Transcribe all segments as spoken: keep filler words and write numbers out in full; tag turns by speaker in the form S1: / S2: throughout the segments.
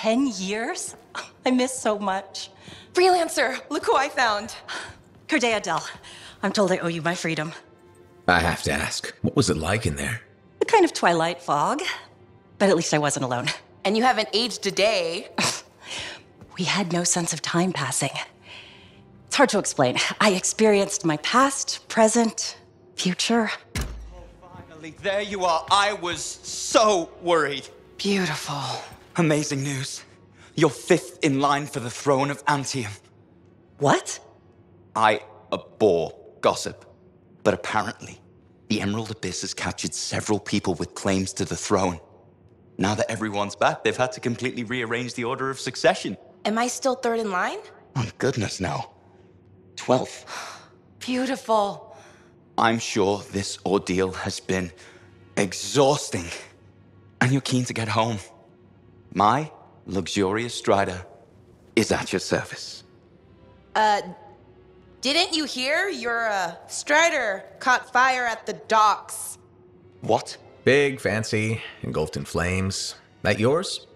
S1: ten years? I miss so much.
S2: Freelancer, look who I found.
S1: Good day, Adele. I'm told I owe you my freedom.
S3: I have to ask, what was it like in there?
S1: A kind of twilight fog. But at least I wasn't alone.
S2: And you haven't aged a day.
S1: We had no sense of time passing. It's hard to explain. I experienced my past, present, future.
S4: Oh, finally, there you are. I was so worried.
S2: Beautiful.
S4: Amazing news. You're fifth in line for the throne of Anthem.
S1: What?
S4: I abhor gossip. But apparently, the Emerald Abyss has captured several people with claims to the throne. Now that everyone's back, they've had to completely rearrange the order of succession.
S2: Am I still third in line?
S4: Oh, goodness, no. Twelfth.
S2: Beautiful.
S4: I'm sure this ordeal has been exhausting. And you're keen to get home. My luxurious strider is at your service.
S2: Uh, didn't you hear? Your, uh, strider caught fire at the docks.
S4: What?
S3: Big, fancy, engulfed in flames. That yours?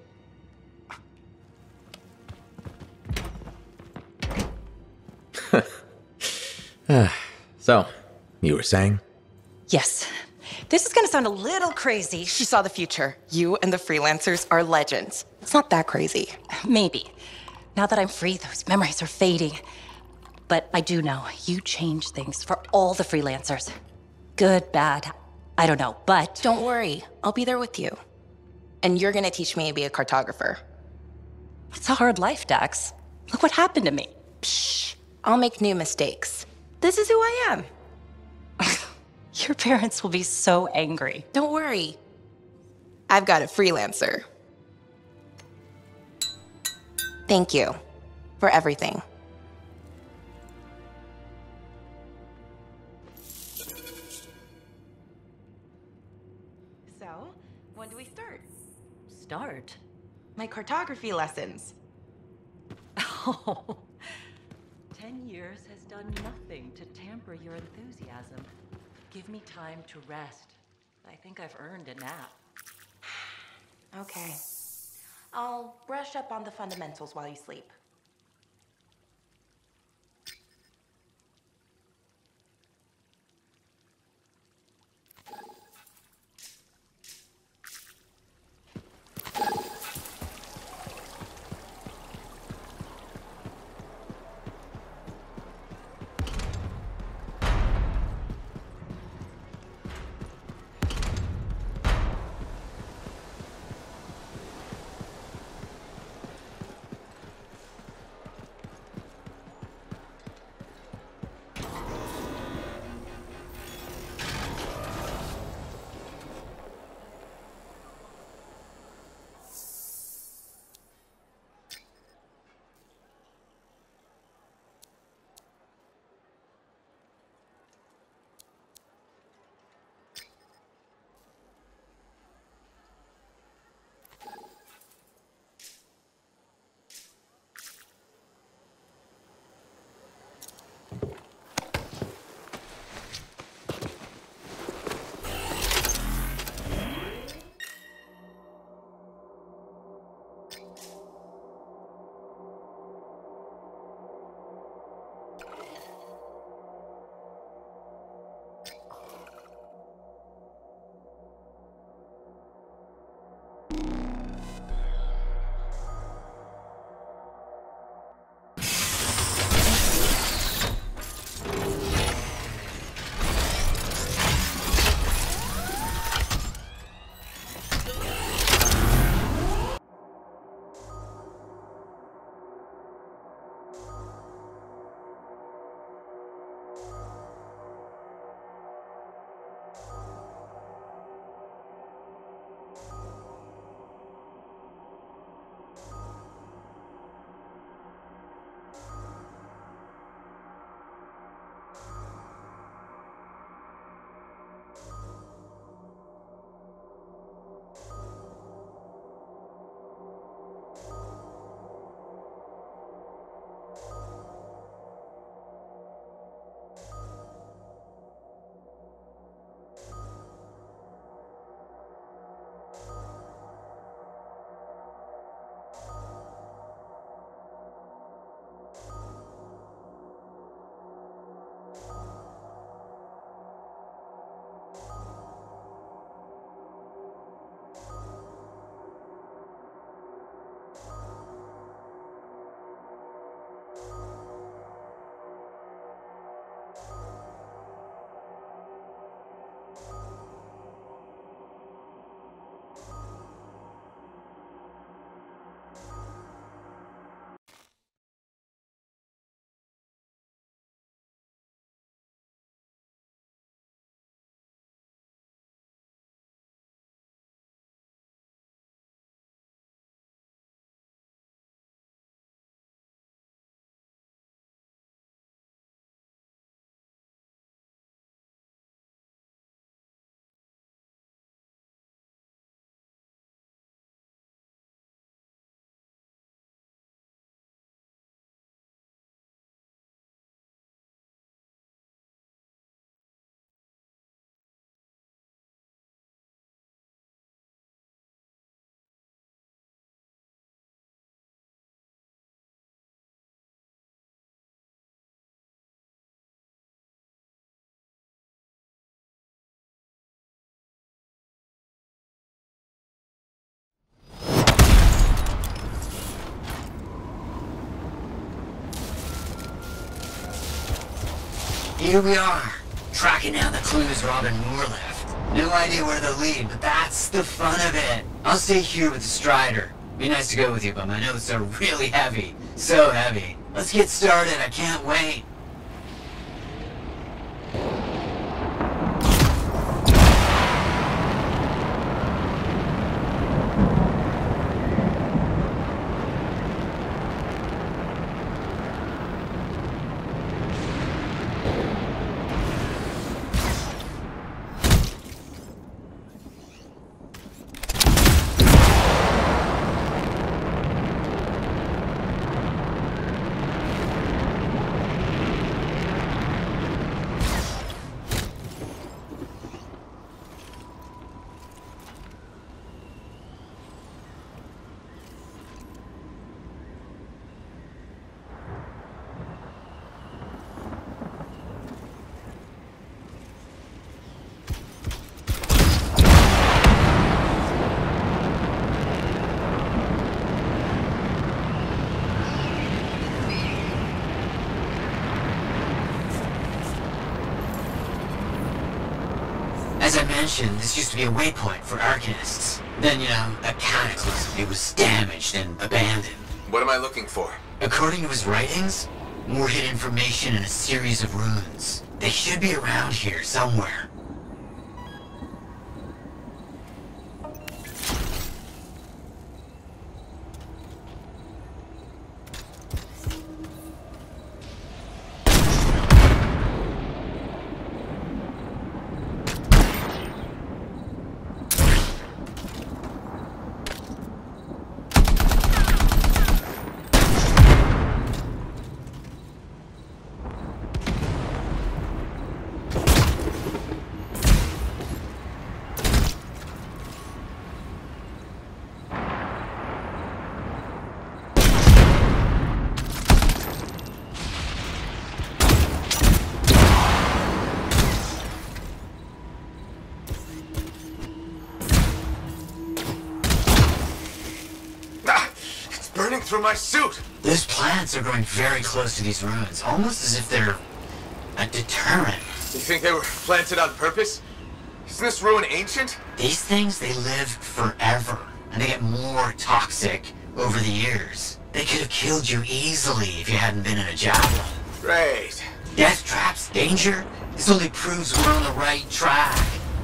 S3: So, you were saying?
S1: Yes. This is gonna sound a little crazy.
S2: She saw the future. You and the freelancers are legends. It's not that crazy.
S1: Maybe. Now that I'm free, those memories are fading. But I do know you changed things for all the freelancers. Good, bad, I don't know, but...
S2: Don't worry. I'll be there with you. And you're gonna teach me to be a cartographer.
S1: It's a hard life, Dax. Look what happened to me.
S2: Psh, I'll make new mistakes. This is who I am.
S1: Your parents will be so angry.
S2: Don't worry. I've got a freelancer. Thank you for everything. So, when do we start?
S1: Start?
S2: My cartography lessons.
S1: Oh. Ten years has done nothing to tamper your enthusiasm. Give me time to rest. I think I've earned a nap.
S2: Okay. I'll brush up on the fundamentals while you sleep.
S5: Here we are, tracking down the clues Robin Moore left. No idea where they'll lead, but that's the fun of it. I'll stay here with the Strider. Be nice to go with you, but my notes are really heavy. So heavy. Let's get started, I can't wait. As I mentioned, this used to be a waypoint for Arcanists. Then, you know, a cataclysm. It was damaged and abandoned.
S3: What am I looking for?
S5: According to his writings, Moore hid information in a series of runes. They should be around here somewhere.
S3: Through my suit!
S5: Those plants are growing very close to these ruins, almost as if they're a deterrent.
S3: You think they were planted on purpose? Isn't this ruin ancient?
S5: These things, they live forever, and they get more toxic over the years. They could have killed you easily if you hadn't been in a javelin.
S3: Great.
S5: Death traps, danger? This only proves we're on the right track.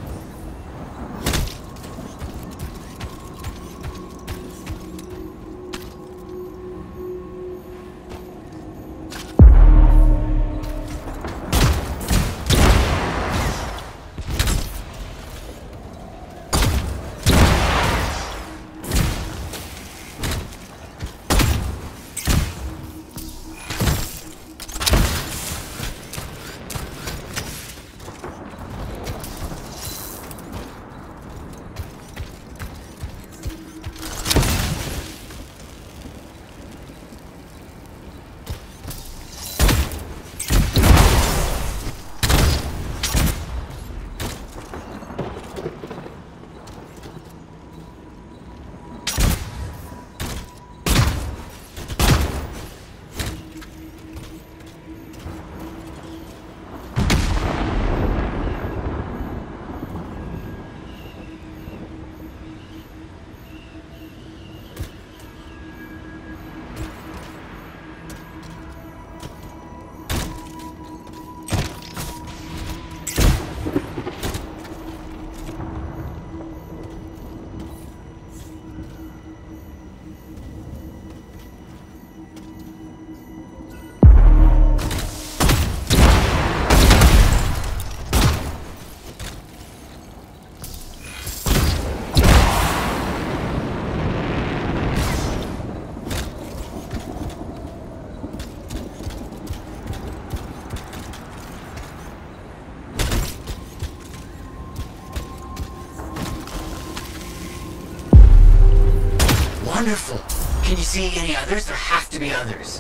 S5: Wonderful. Can you see any others? There have to be others.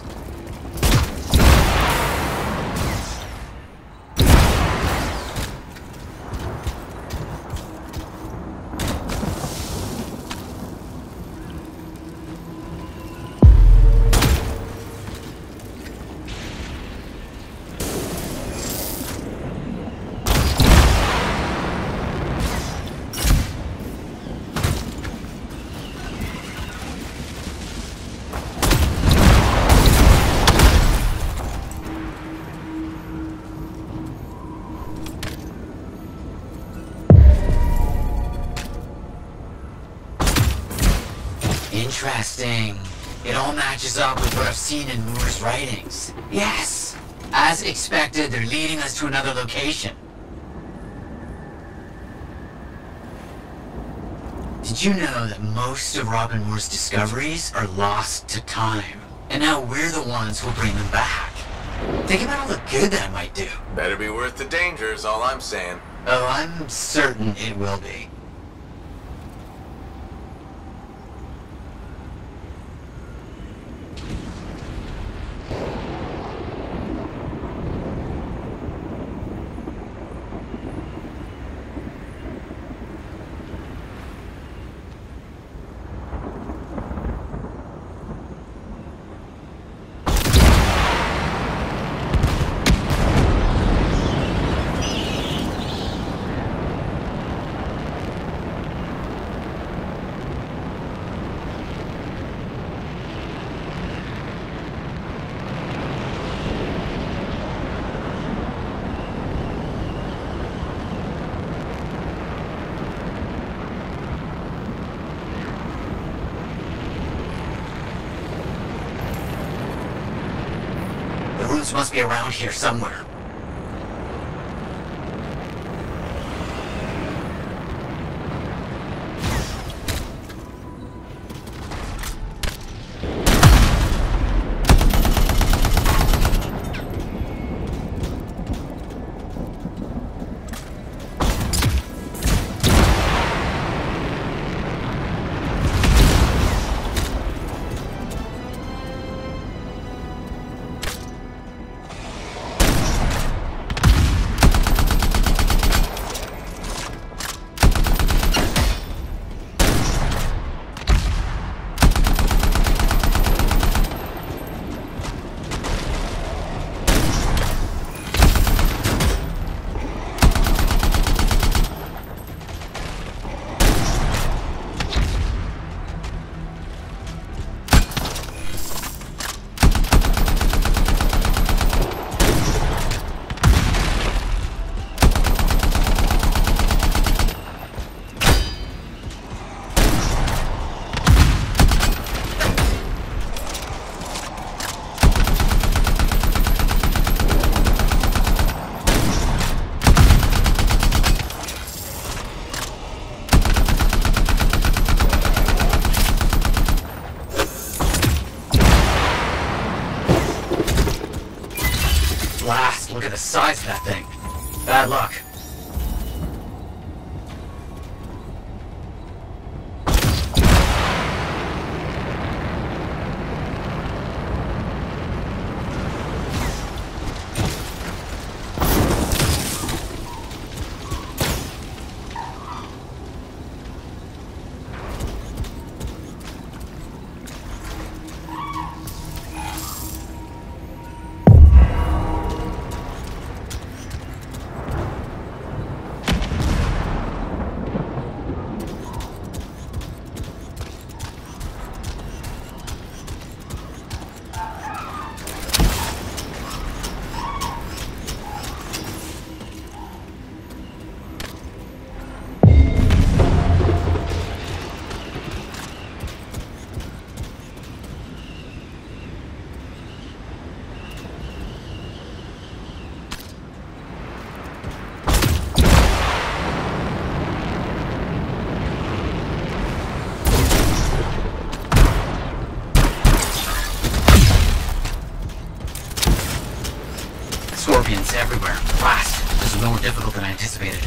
S5: Interesting. It all matches up with what I've seen in Moore's writings. Yes! As expected, they're leading us to another location. Did you know that most of Robin Moore's discoveries are lost to time? And now we're the ones who'll bring them back. Think about all the good that might do.
S3: Better be worth the danger is all I'm saying.
S5: Oh, I'm certain it will be. Must be around here somewhere. Look at the size of that thing. Bad luck. Scorpions everywhere. Fast. This is more difficult than I anticipated.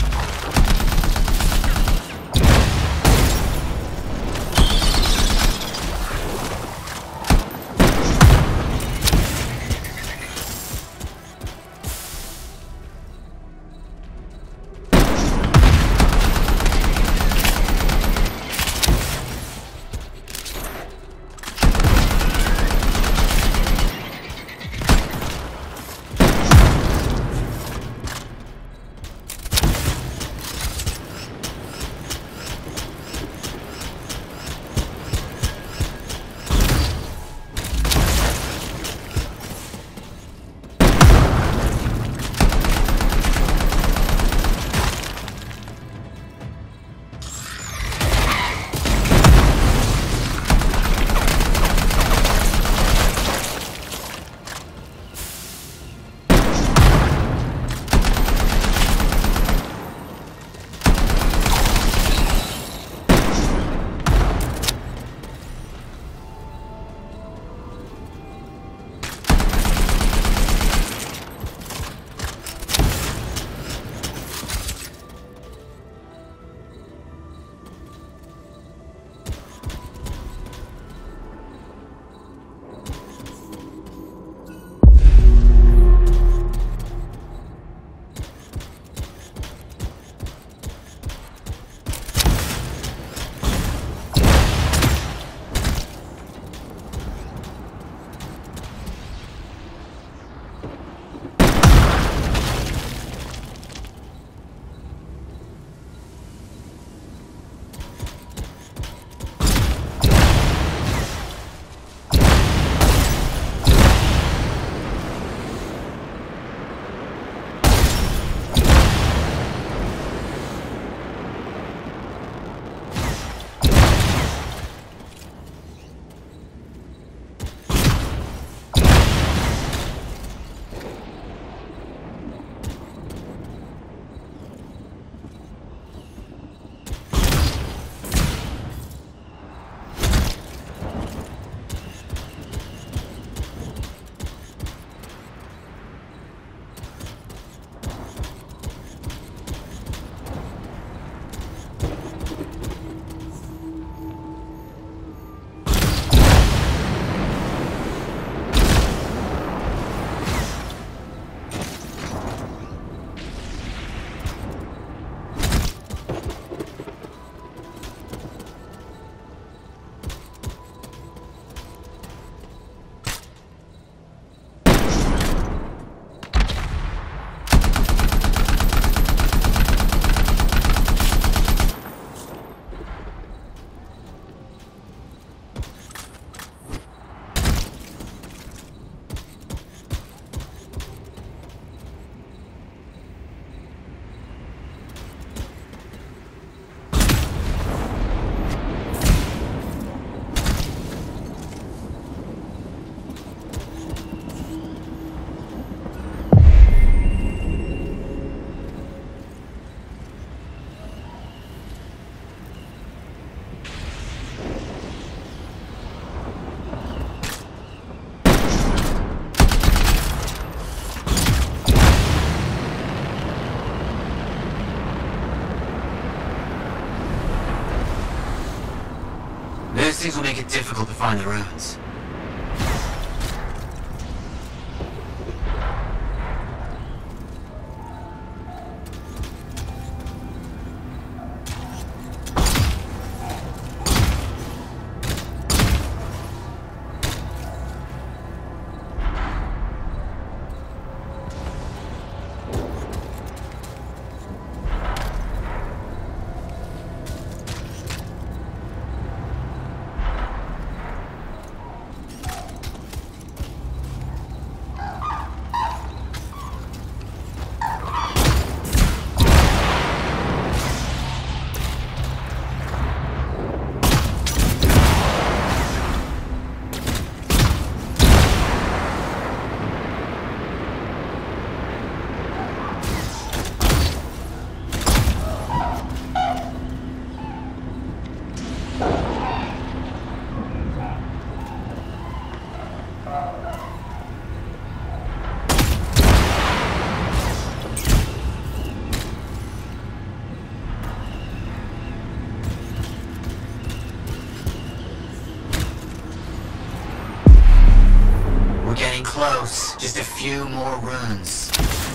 S5: Those things will make it difficult to find the ruins. Close. Just a few more runes.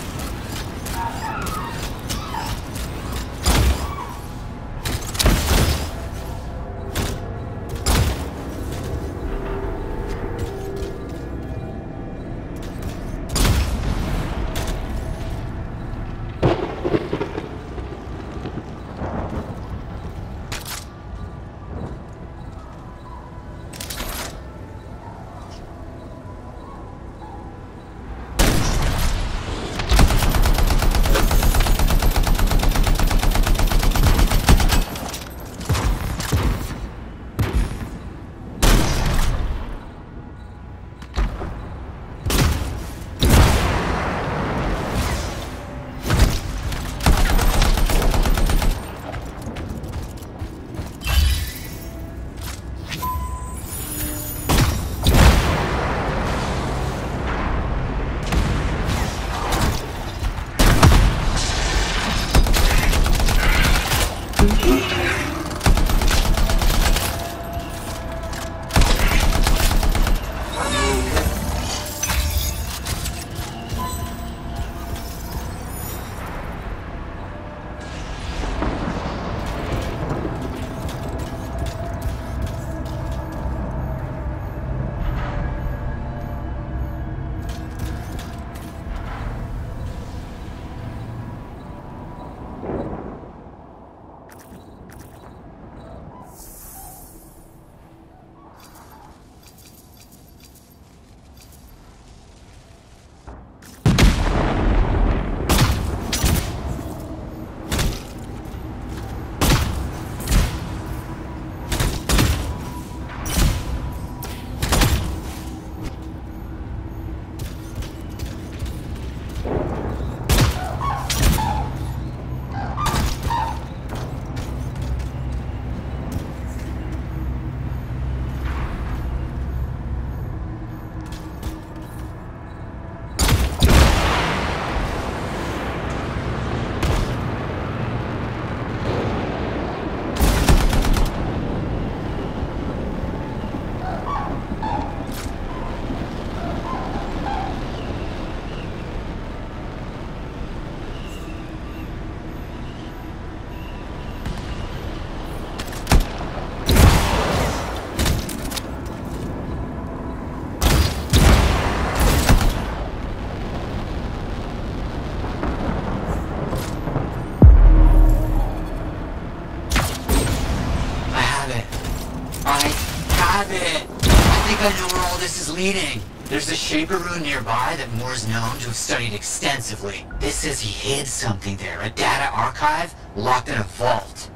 S5: I know where all this is leading. There's a Shaper rune nearby that Moore's known to have studied extensively. This says he hid something there, a data archive locked in a vault.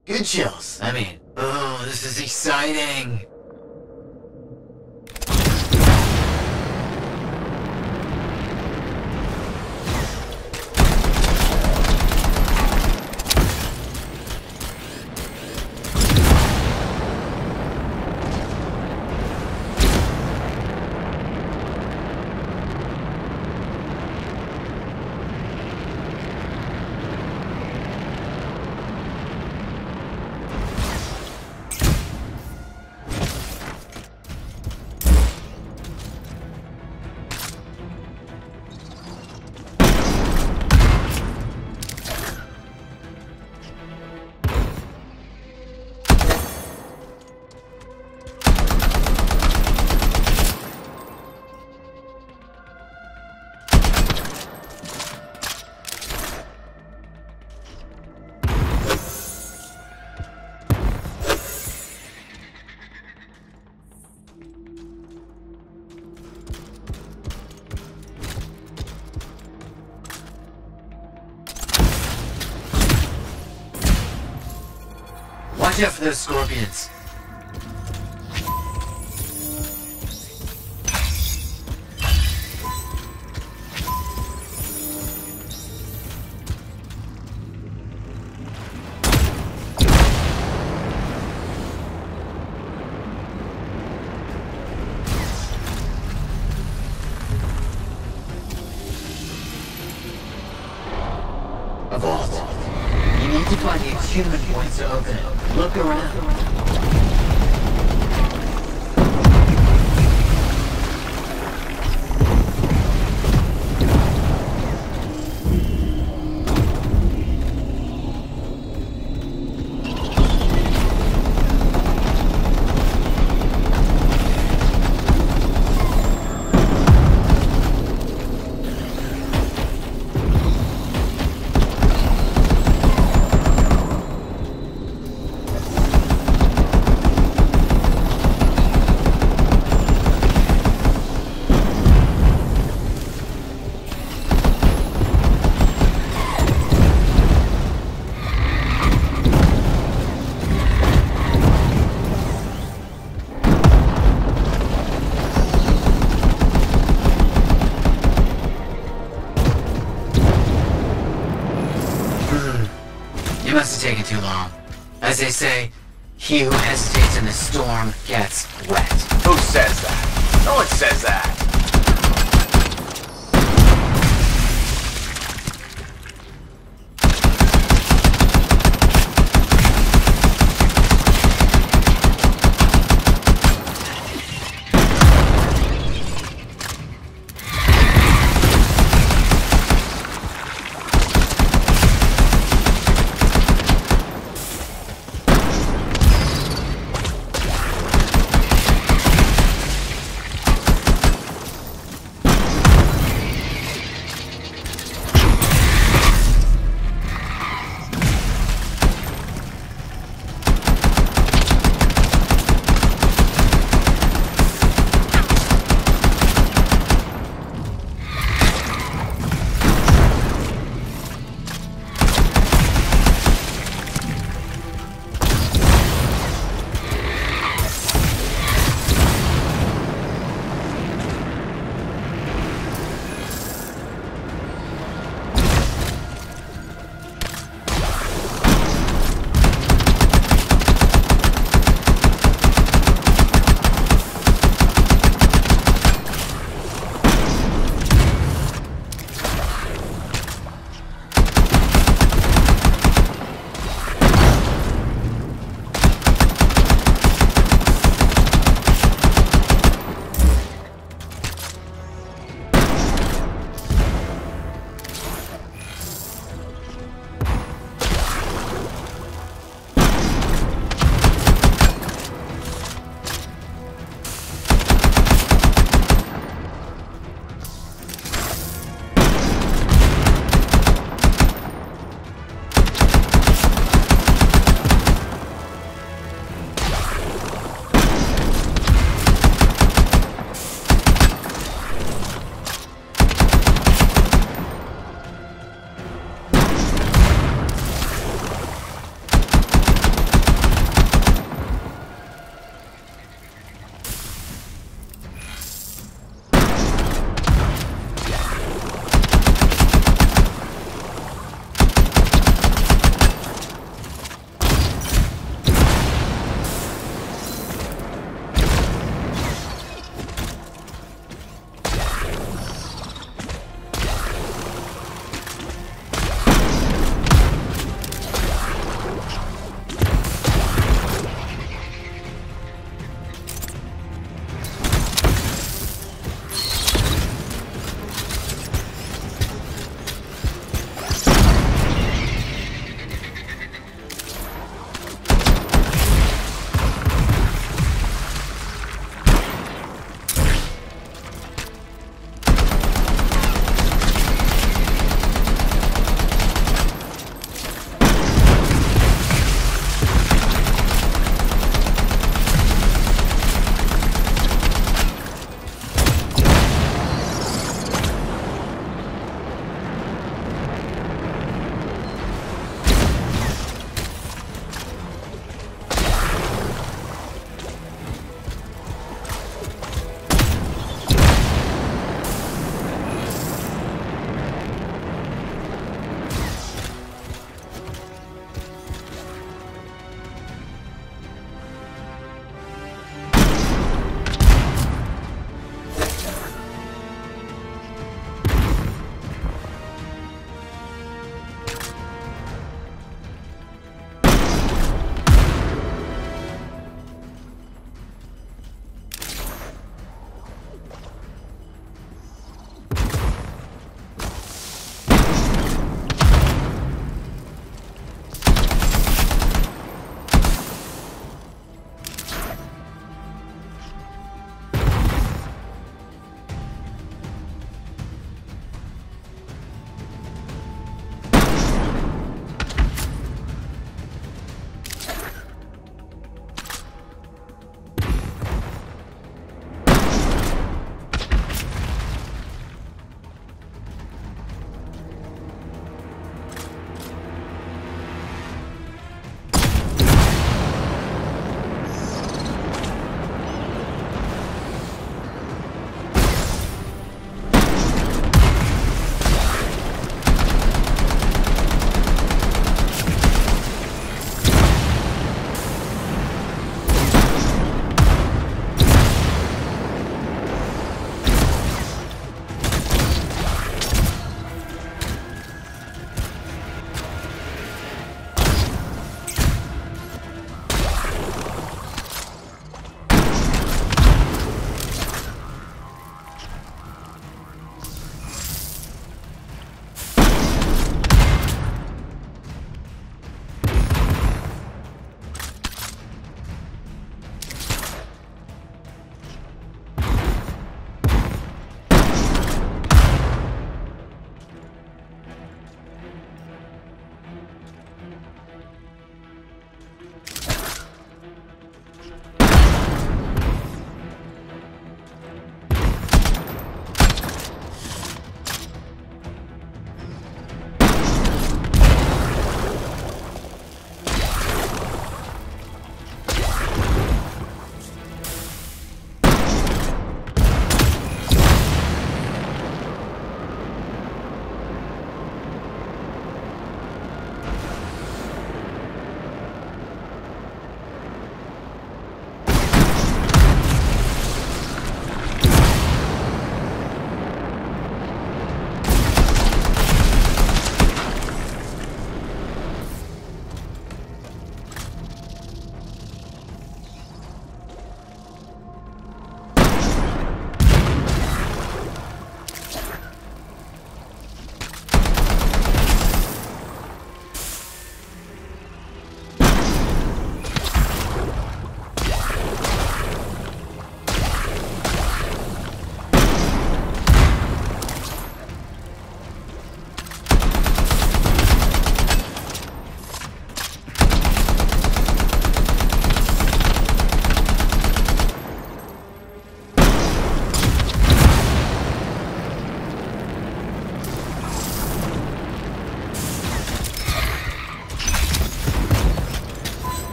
S5: Good chills. I mean, oh, this is exciting. Watch out for those scorpions. A vault. You need to find the achievement points to open it. Look around. It must have taken too long. As they say, he who hesitates in the storm gets wet.
S3: Who says that? No one says that.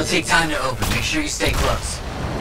S5: take time to open. Make sure you stay close.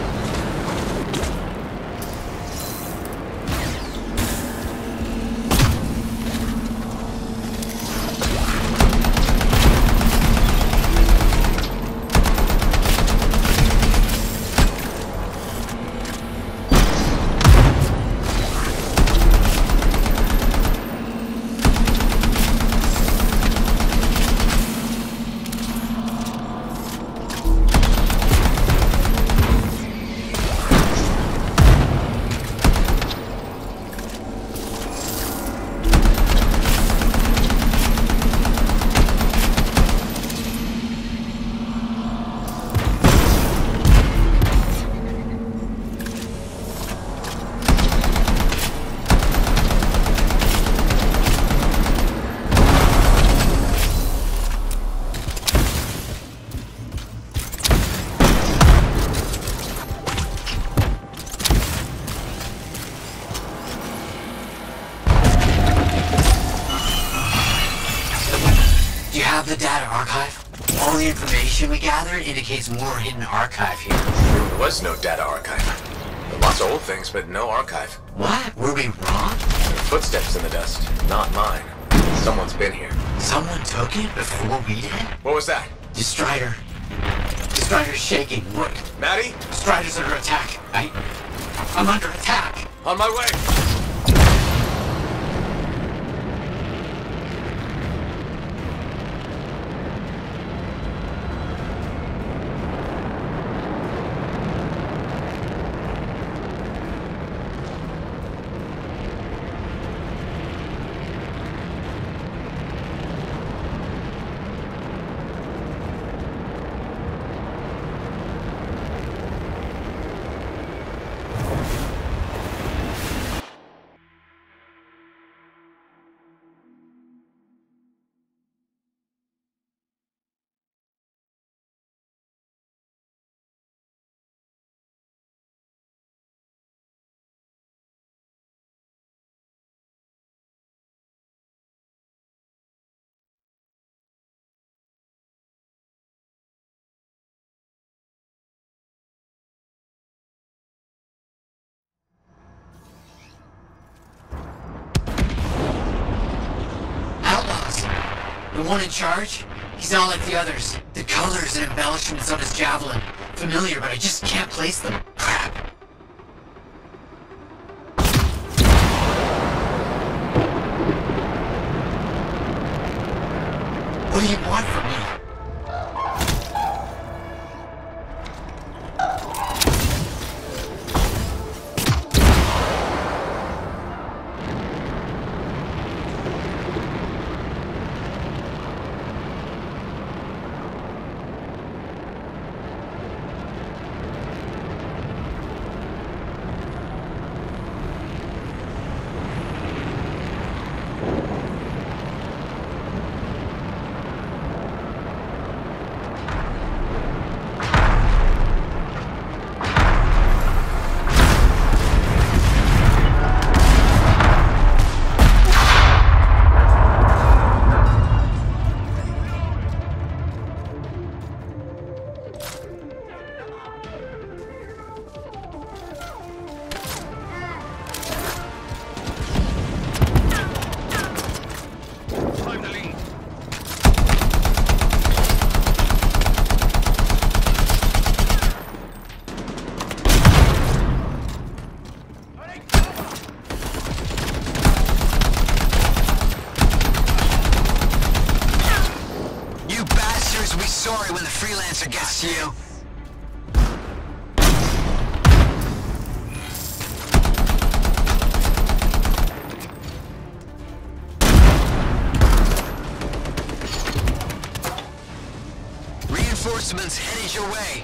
S5: Have the data archive? All the information we gathered indicates more hidden archive here.
S3: There was no data archive. Lots of old things, but no archive.
S5: What? Were we wrong?
S3: Footsteps in the dust. Not mine. Someone's been here.
S5: Someone took it before we did?
S3: What was that?
S5: The Strider. The Strider's shaking. Look.
S3: Maddie?
S5: Strider's under attack. I... I'm under attack.
S3: On my way!
S5: The one in charge? He's not like the others. The colors and embellishments on his javelin. Familiar, but I just can't place them. Crap. What do you want from me?
S6: Sorry when the freelancer gets to you. Reinforcements headed your way.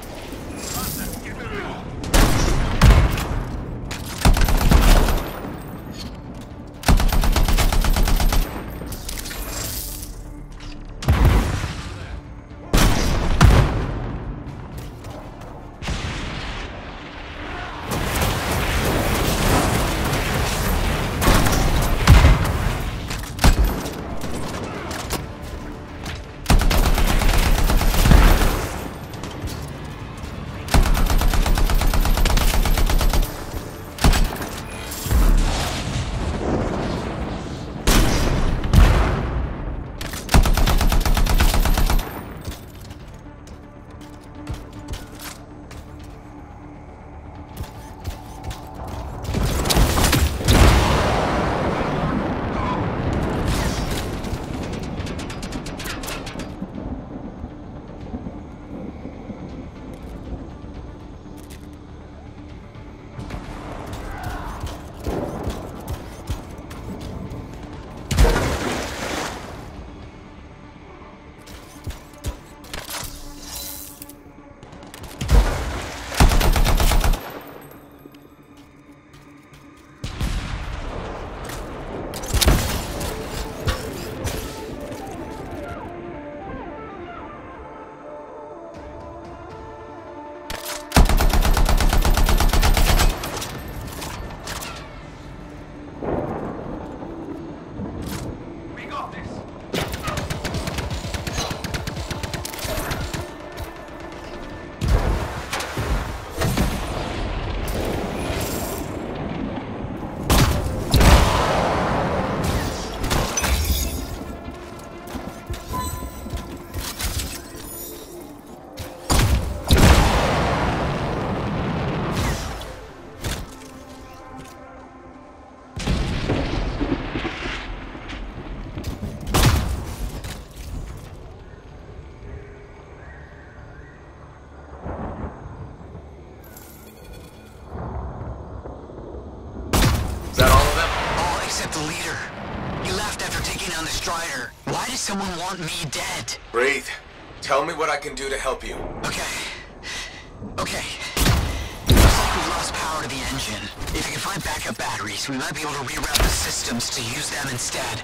S6: Strider. Why does someone want me dead?
S3: Breathe. Tell me what I can do to help you.
S6: Okay. Okay. Looks like we lost power to the engine. If you can find backup batteries, we might be able to reroute the systems to use them instead.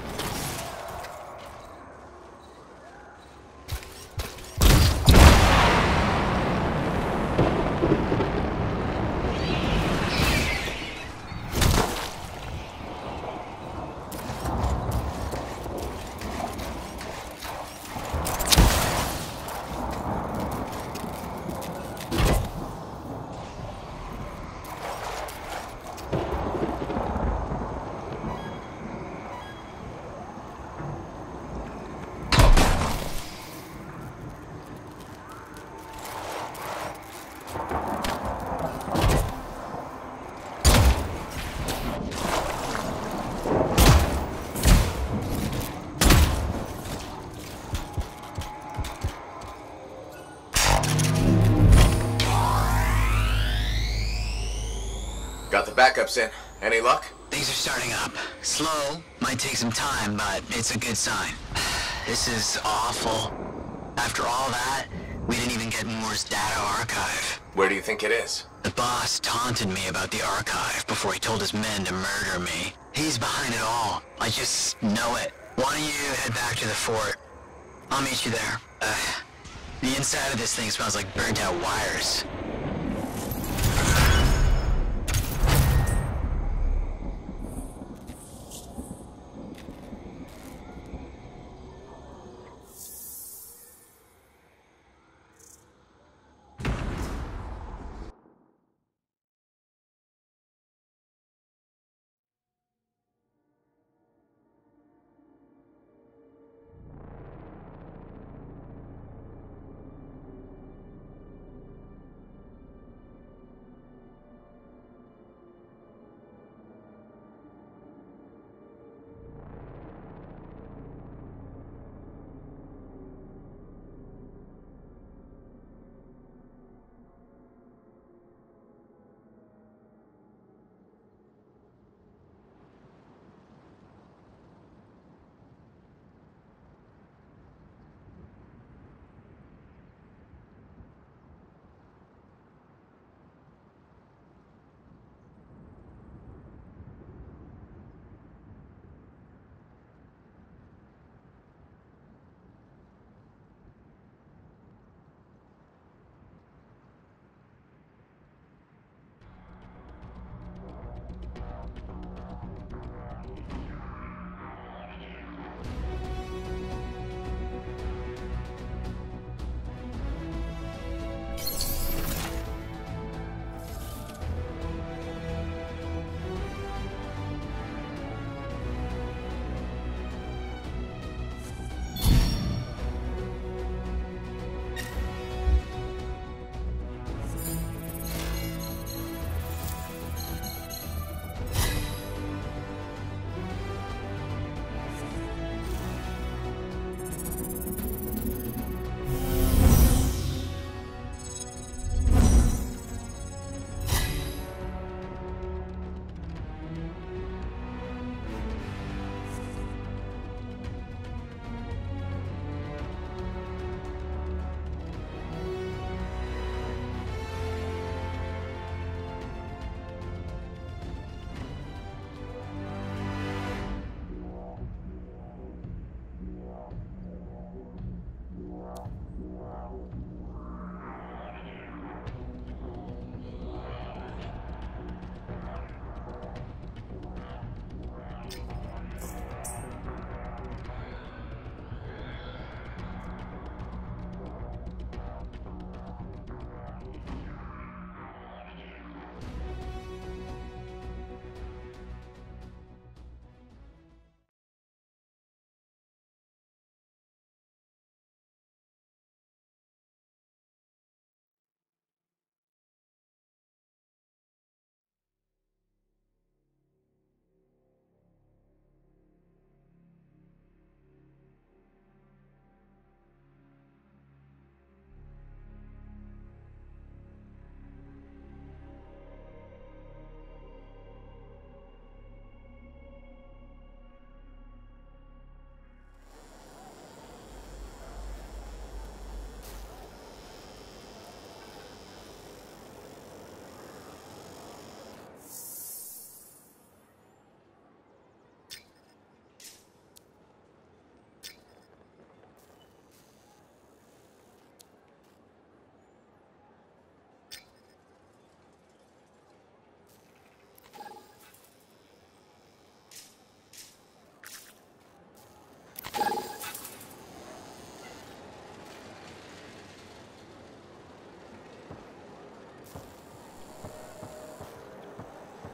S3: Got the backups in. Any luck?
S6: Things are starting up. Slow, might take some time, but it's a good sign. This is awful. After all that, we didn't even get Moore's data archive.
S3: Where do you think it is?
S6: The boss taunted me about the archive before he told his men to murder me. He's behind it all. I just know it. Why don't you head back to the fort? I'll meet you there. Uh, the inside of this thing smells like burnt out wires.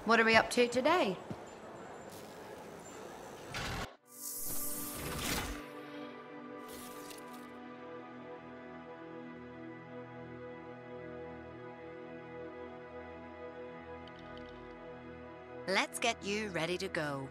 S7: What are we up to today?
S8: Let's get you ready to go.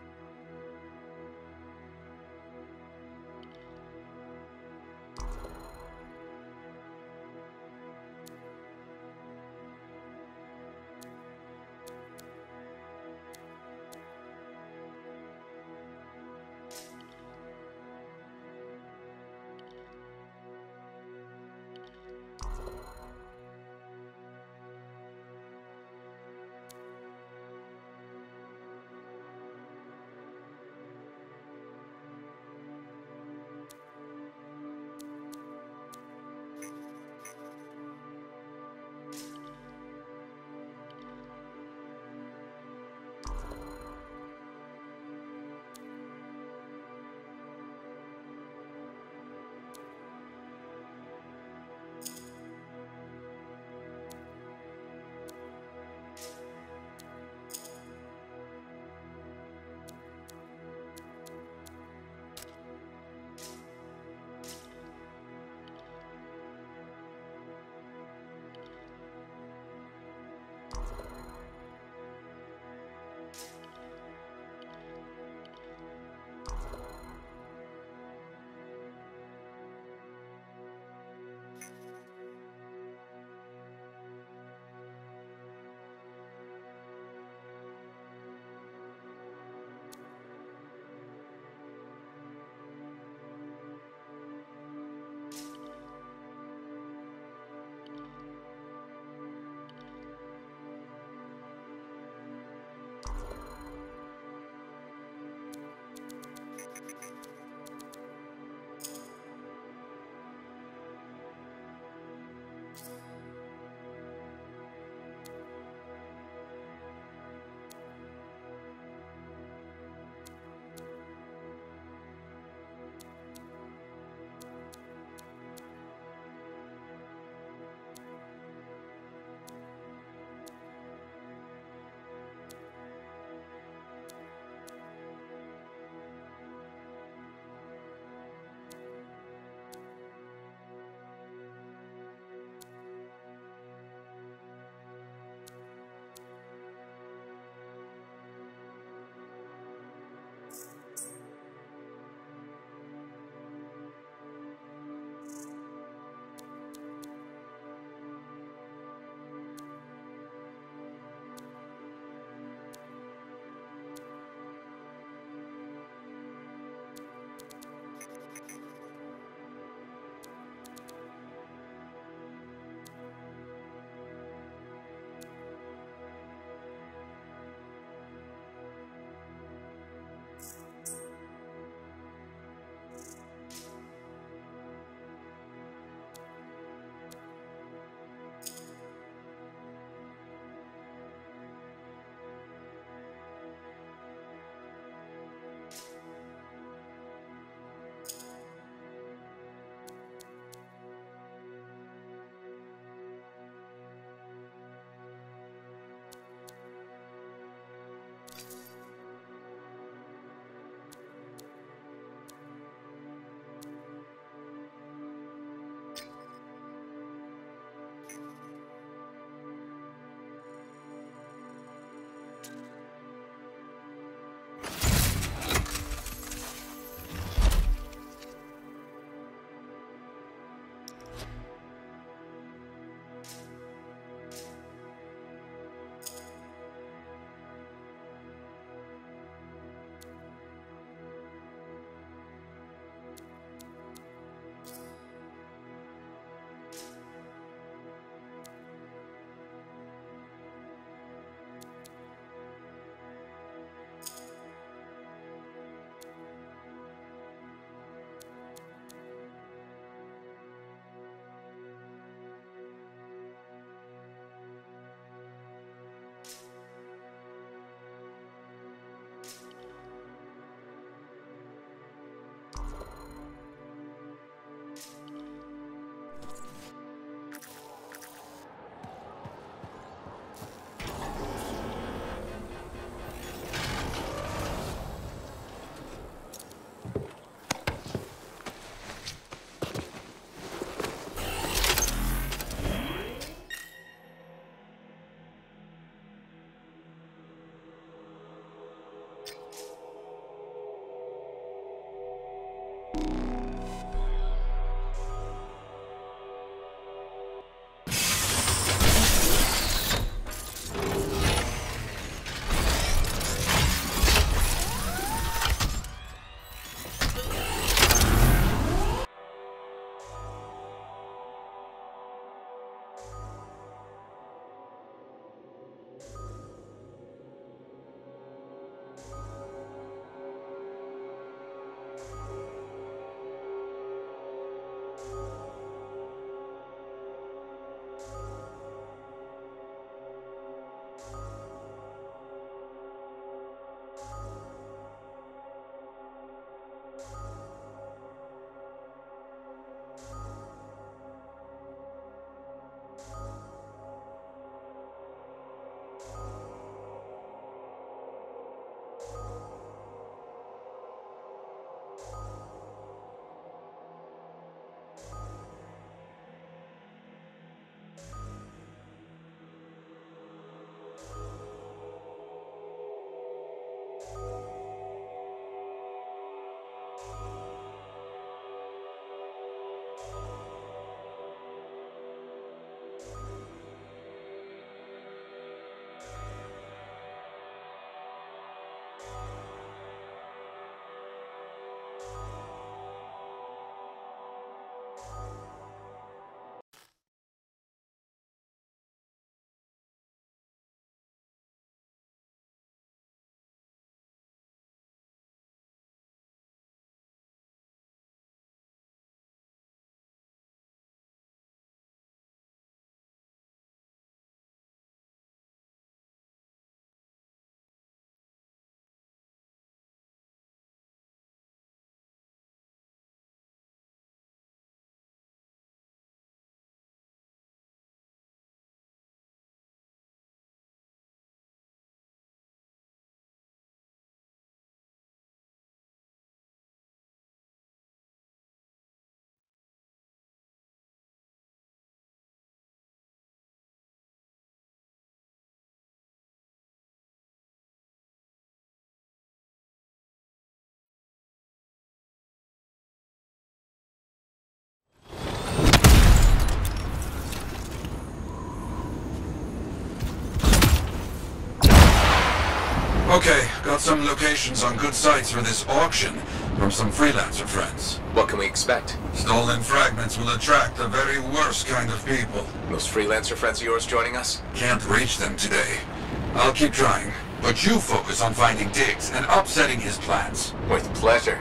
S7: Okay, got some locations on good sites for this auction from some freelancer friends.
S3: What can we expect?
S7: Stolen fragments will attract the very worst kind of people.
S3: Those freelancer friends of yours joining us?
S7: Can't reach them today. I'll keep trying, but you focus on finding Diggs and upsetting his plans.
S3: With pleasure.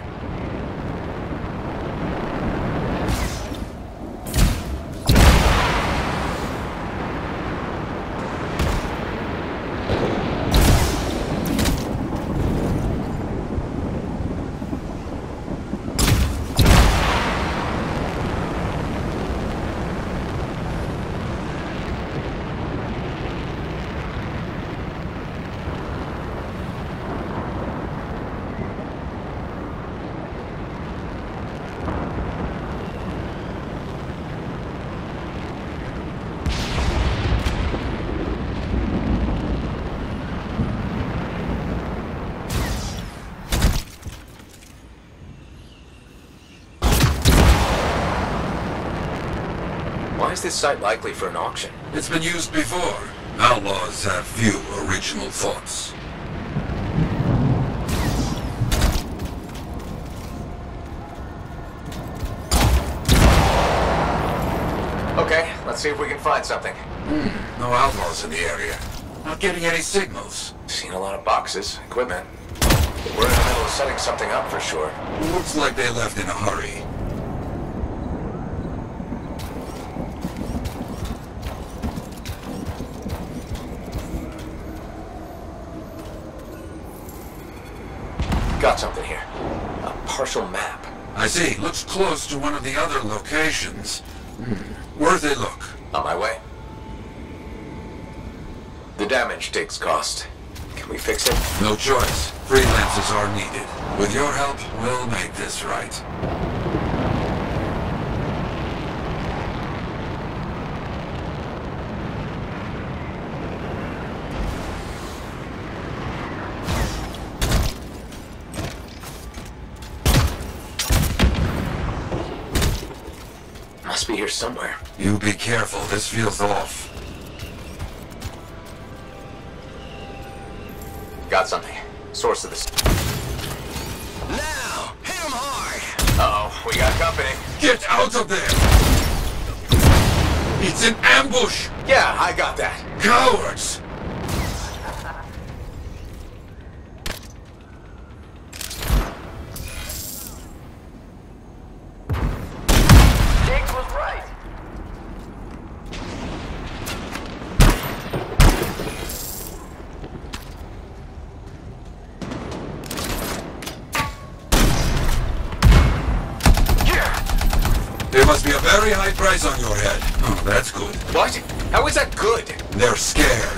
S3: Why is this site likely for an auction?
S7: It's been used before. Outlaws have few original thoughts.
S3: Okay, let's see if we can find something.
S7: Hmm, no outlaws in the area. Not getting any signals.
S3: Seen a lot of boxes, equipment. We're in the middle of setting something up for sure.
S7: Looks like they left in a hurry.
S3: Got something here. A partial map.
S7: I see. Looks close to one of the other locations. Hmm. Worth a look.
S3: On my way. The damage Diggs cost. Can we fix it?
S7: No choice. Freelancers are needed. With your help, we'll make this right.
S3: Must be here somewhere.
S7: You be careful. This feels off.
S3: Got something. Source of this.
S6: Now! Hit him hard!
S3: Uh-oh, we got company.
S7: Get out of there! It's an ambush!
S3: Yeah, I got that.
S7: Cowards!
S3: Diggs was right.
S7: There must be a very high price on your head. Oh, that's good.
S3: What? How is that good?
S7: They're scared.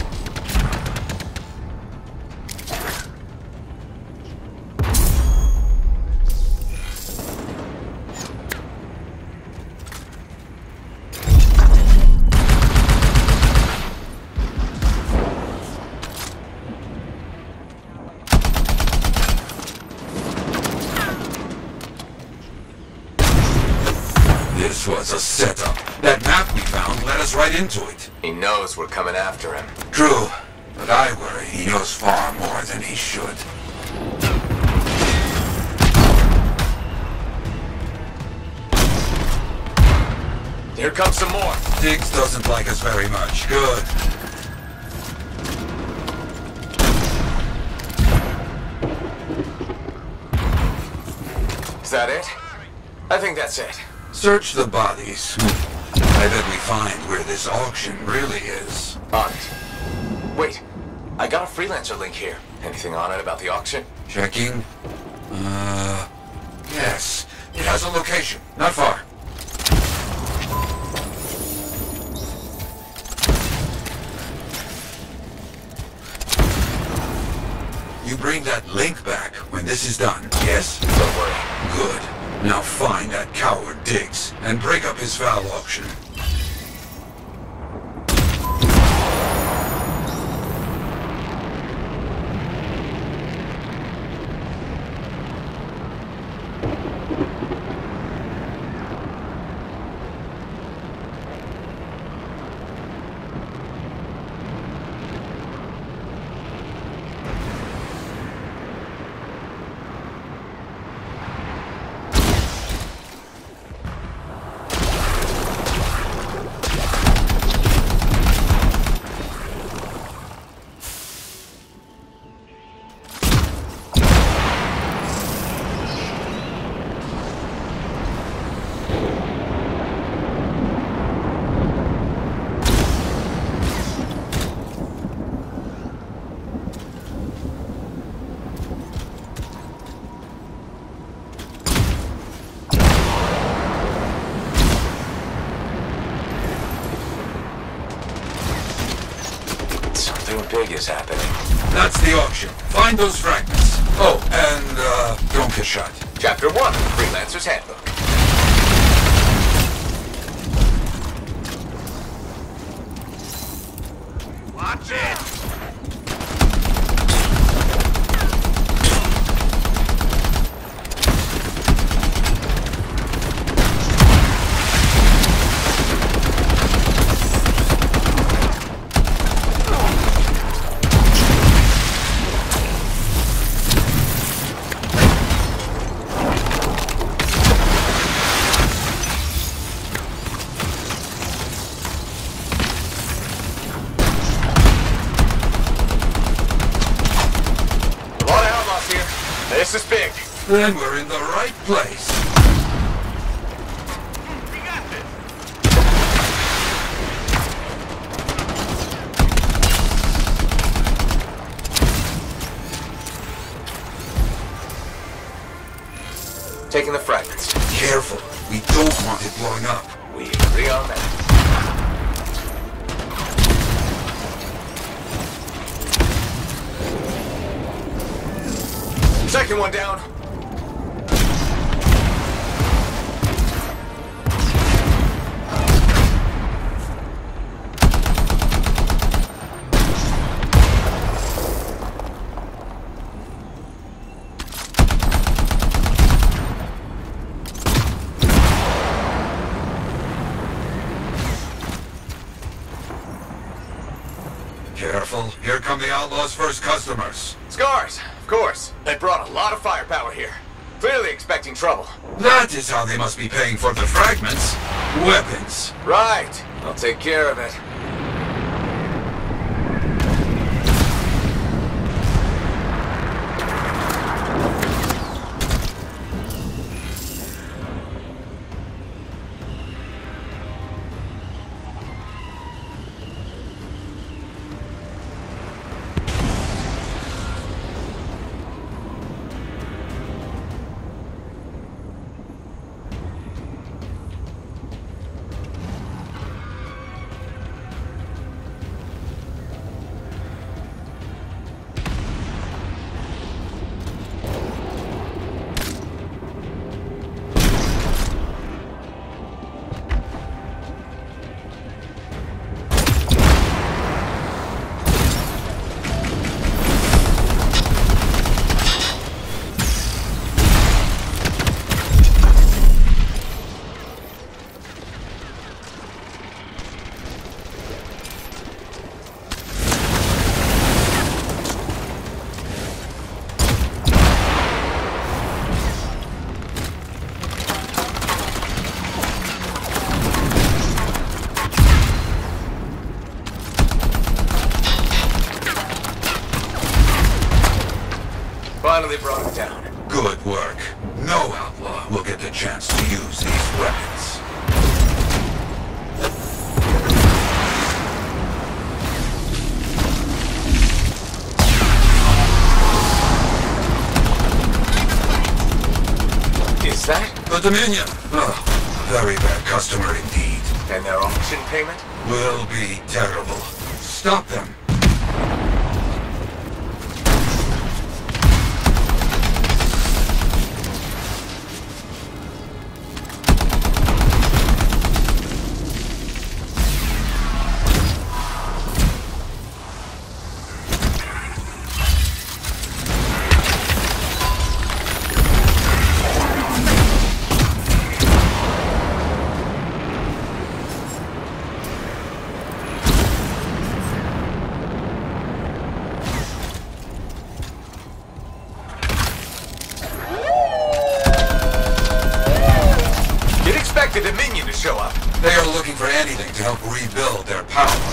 S7: This was a setup. That map we found led us right into it.
S3: He knows we're coming after him.
S7: True, but I worry he knows far more than he should.
S3: Here comes some more.
S7: Diggs doesn't like us very much. Good.
S3: Is that it? I think that's it.
S7: Search the bodies. I bet we find where this auction really is.
S3: On it. Wait, I got a freelancer link here. Anything on it about the auction?
S7: Checking. Uh, yes. It has a location. Not far. You bring that link back when this is done, yes?
S3: Don't worry.
S7: Good. Now find that coward Diggs and break up his foul auction.
S3: Something big is happening.
S7: That's the auction. Find those fragments. Oh, and, uh, don't get shot.
S3: Chapter one, Freelancer's Handbook.
S7: Watch it!
S3: This is big.
S7: Then we're in the right place.
S3: We got this. Taking the fragments.
S7: Careful. We don't want it blowing up.
S3: We agree on that. Second one down.
S7: Careful. Here come the Outlaws' first customers.
S3: Scars, of course. They brought a lot of firepower here. Clearly expecting trouble.
S7: That is how they must be paying for the fragments. Weapons.
S3: Right. I'll take care of it. Finally brought it down.
S7: Good work. No outlaw will get the chance to use these weapons.
S3: Is that?
S7: The Dominion. Oh, very bad customer indeed.
S3: And their auction payment?
S7: Will be terrible. Stop them.
S3: The Dominion to show up.
S7: They are looking for anything to help rebuild their power.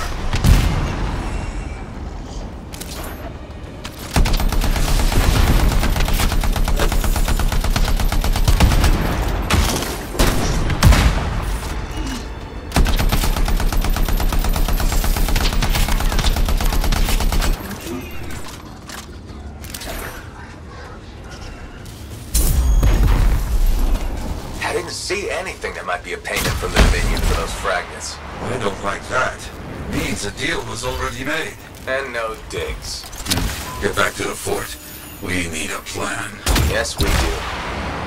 S3: See anything that might be a payment from the Dominion for those fragments.
S7: I don't like that. Means a deal was already made.
S3: And no digs.
S7: Get back to the fort. We need a plan.
S3: Yes, we do.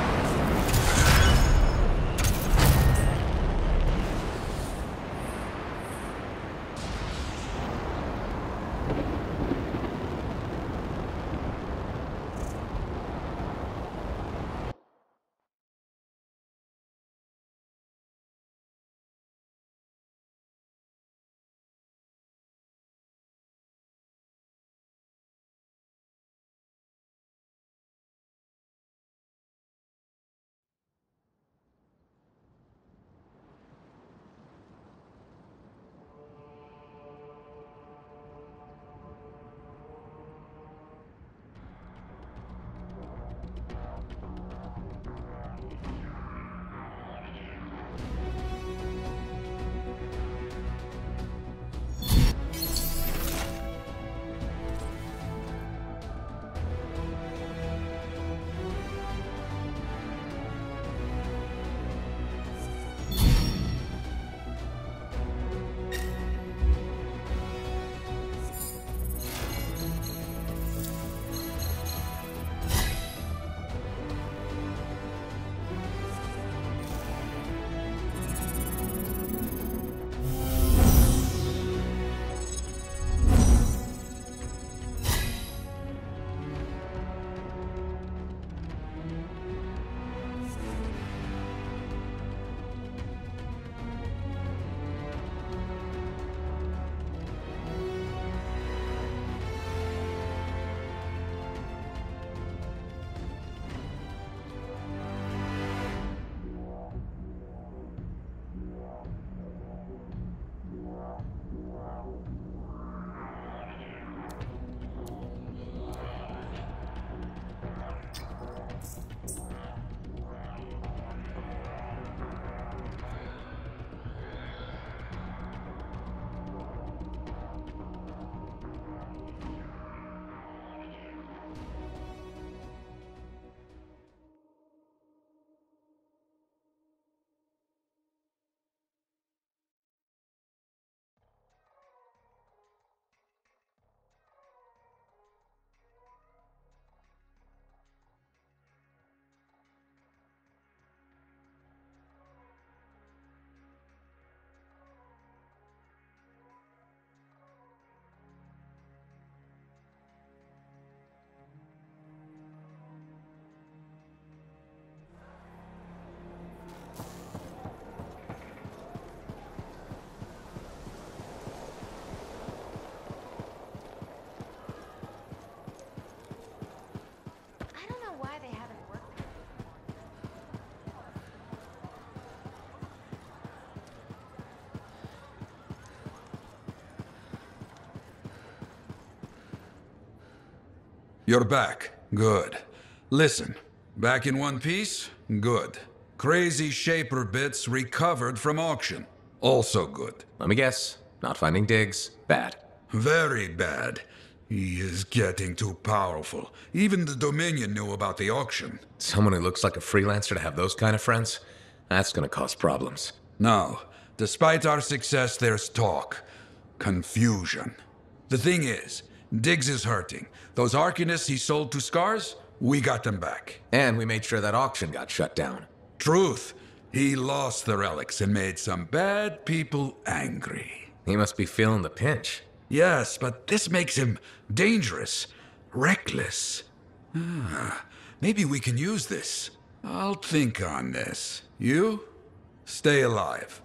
S7: You're back. Good. Listen, back in one piece? Good. Crazy Shaper bits recovered from auction. Also good.
S9: Let me guess. Not finding digs. Bad.
S7: Very bad. He is getting too powerful. Even the Dominion knew about the auction.
S9: Someone who looks like a freelancer to have those kind of friends? That's gonna cause problems.
S7: Now, despite our success, there's talk. Confusion. The thing is, Diggs is hurting. Those Arcanists he sold to Scars, we got them back.
S9: And we made sure that auction got shut down.
S7: Truth. He lost the relics and made some bad people angry.
S9: He must be feeling the pinch.
S7: Yes, but this makes him dangerous, reckless. Ah, maybe we can use this. I'll think on this. You? Stay alive.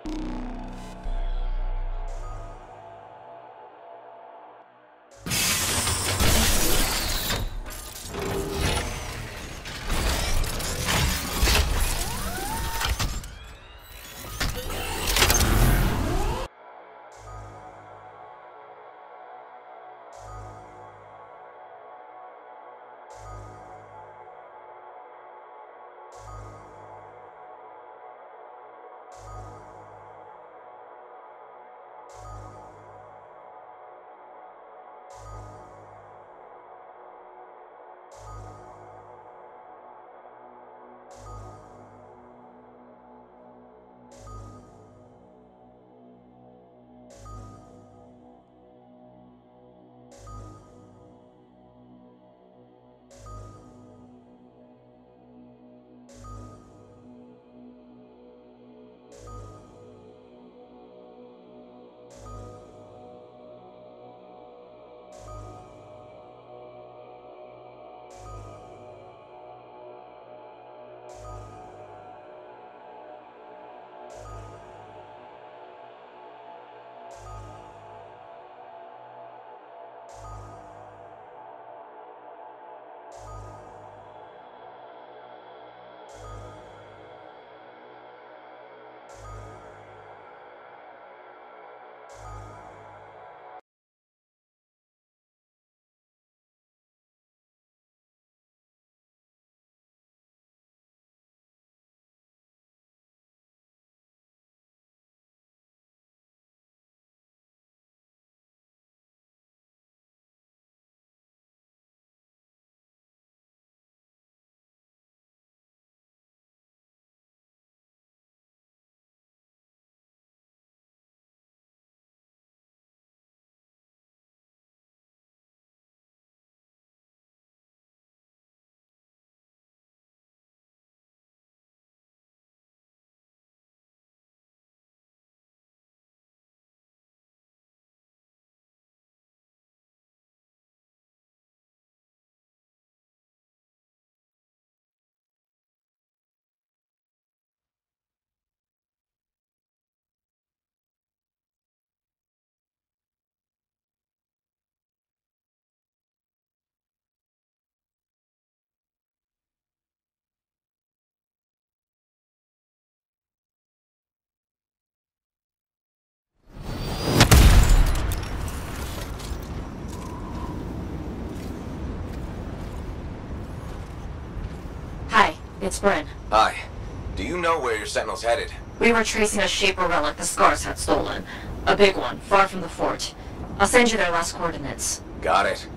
S10: It's Bryn.
S3: Hi. Do you know where your sentinel's headed?
S10: We were tracing a shaper relic the Scars had stolen. A big one, far from the fort. I'll send you their last coordinates.
S3: Got it.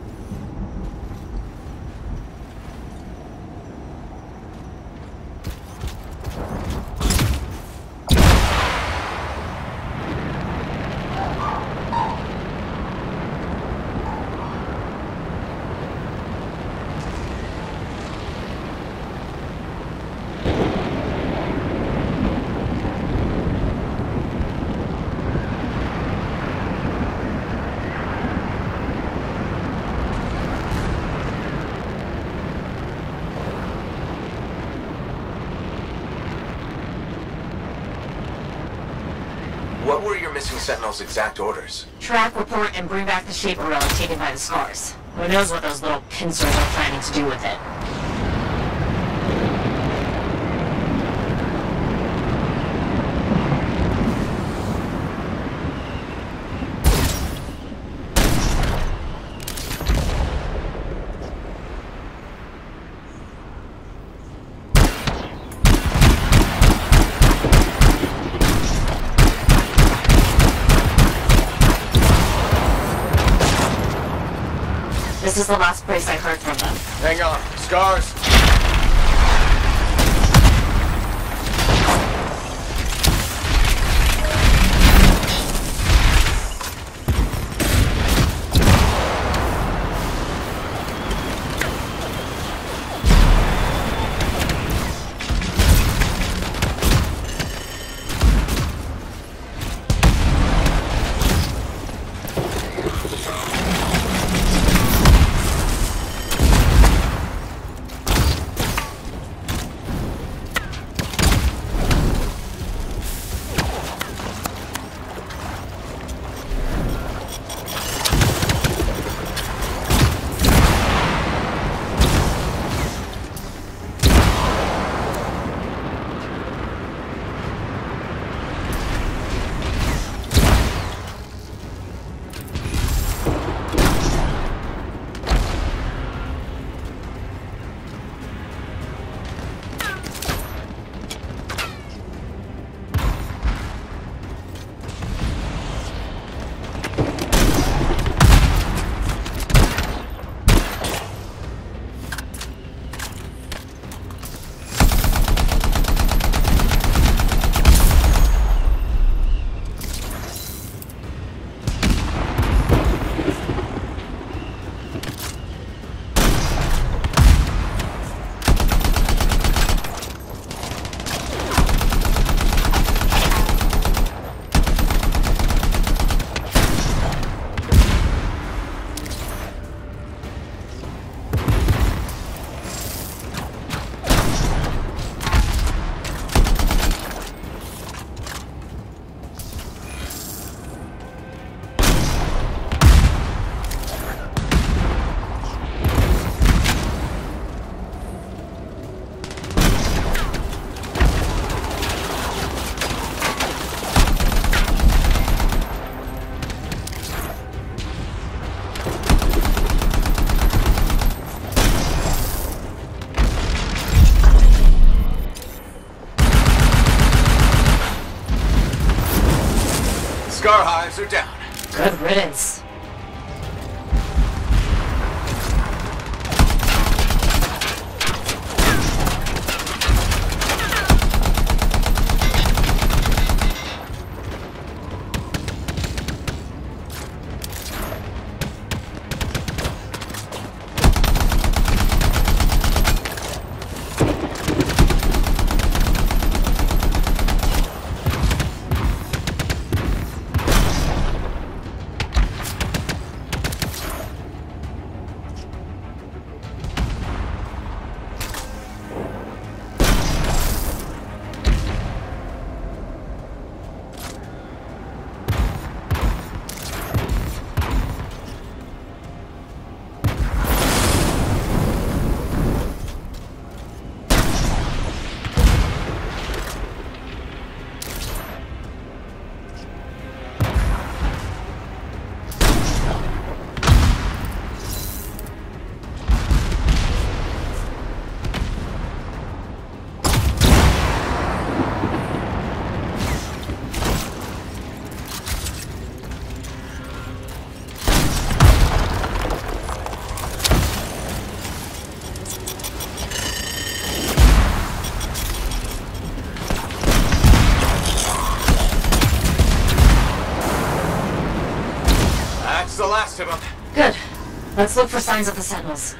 S3: What were your missing sentinel's exact orders?
S10: Track, report, and bring back the shaper relic taken by the Scars. Who knows what those little pincers are planning to do with it? This is the last place I heard from them.
S3: Hang on. Scars! Scar hives are down.
S10: Good riddance.
S3: The last of them.
S10: Good. Let's look for signs of the Sentinels.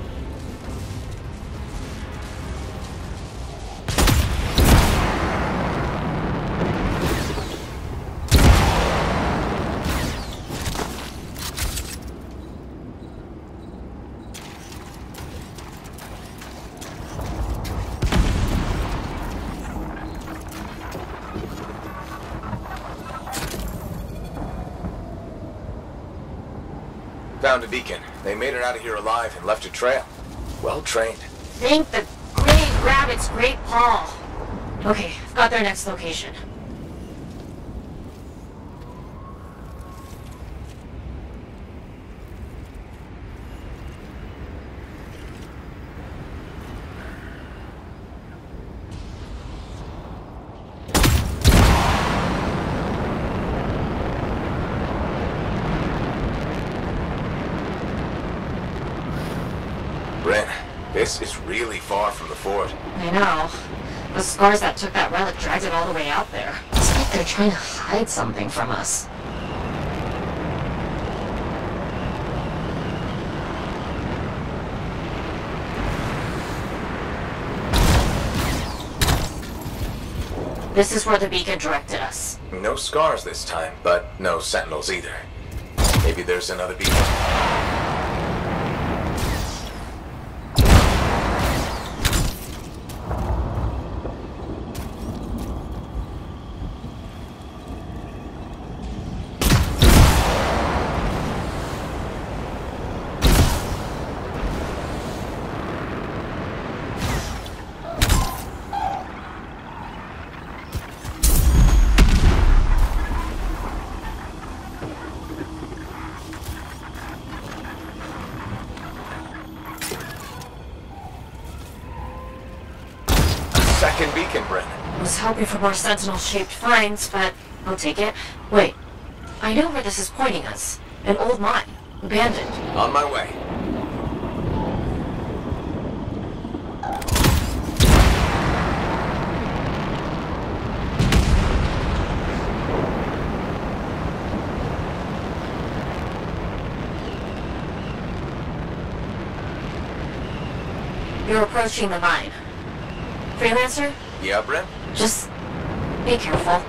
S3: Found a beacon. They made it out of here alive and left a trail. Well trained.
S10: Thank the great rabbit's great paw. Okay, I've got their next location.
S3: This is really far from the fort.
S10: I know. The scars that took that relic dragged it all the way out there. It's like they're trying to hide something from us. This is where the beacon directed us.
S3: No scars this time, but no sentinels either. Maybe there's another beacon. Second beacon, Bryn.
S10: I was hoping for more sentinel-shaped finds, but I'll take it. Wait, I know where this is pointing us. An old mine. Abandoned.
S3: On my way.
S10: You're approaching the mine. Freelancer?
S3: Yeah, Bryn?
S10: Just be careful.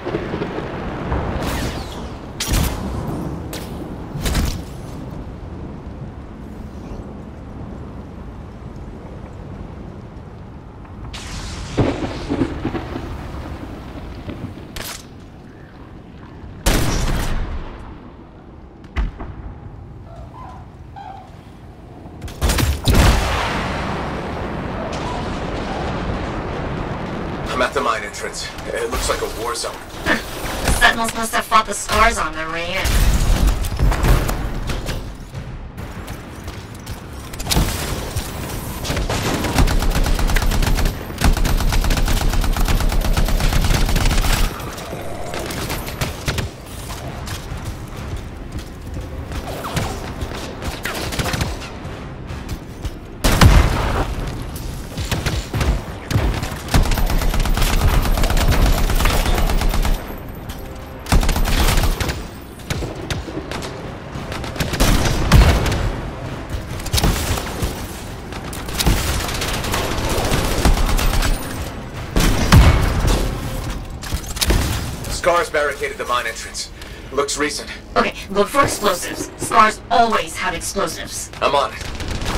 S3: I'm at the mine entrance. It looks like a war zone.
S10: The Sentinels must have fought the scars on their way in.
S3: Scars barricaded the mine entrance. Looks recent.
S10: Okay, look for explosives. Scars always have explosives.
S3: I'm on it.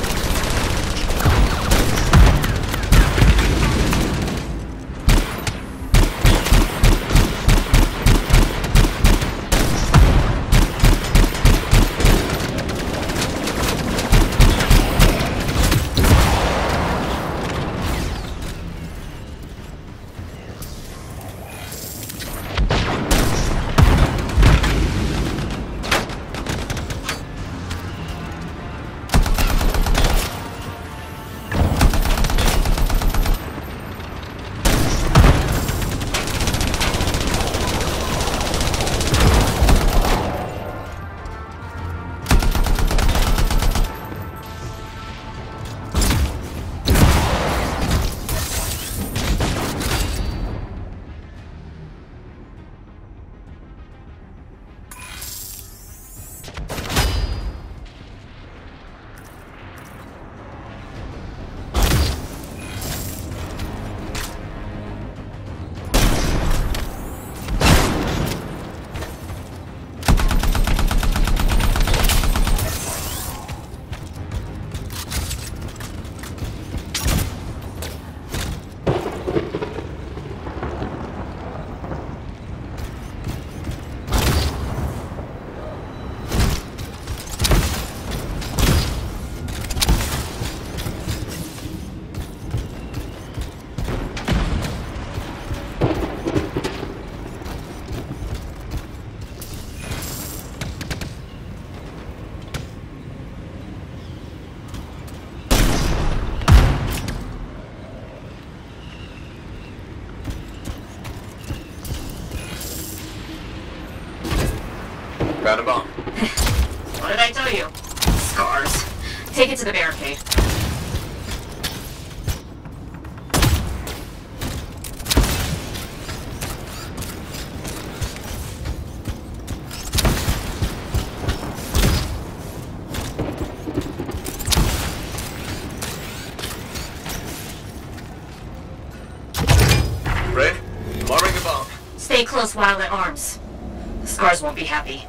S3: Found a bomb.
S10: What did I tell you? Scars. Take it to the barricade.
S3: Red, I'm arming the bomb.
S10: Stay close while it arms. The Scars won't be happy.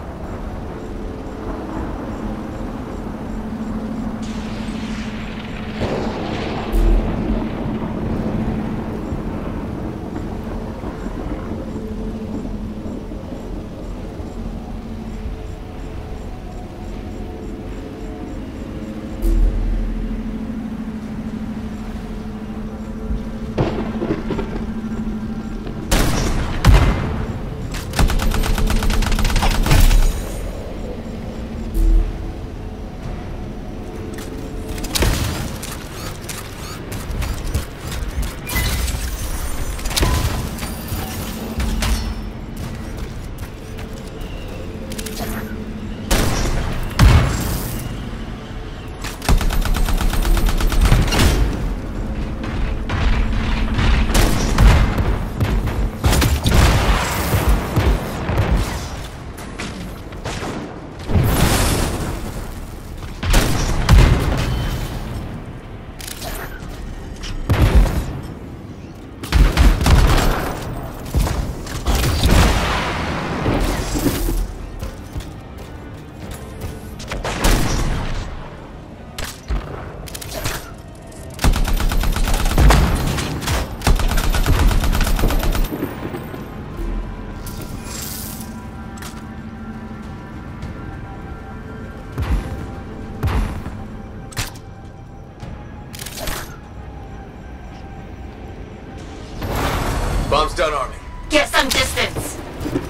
S3: Bomb's done arming.
S10: Get some distance!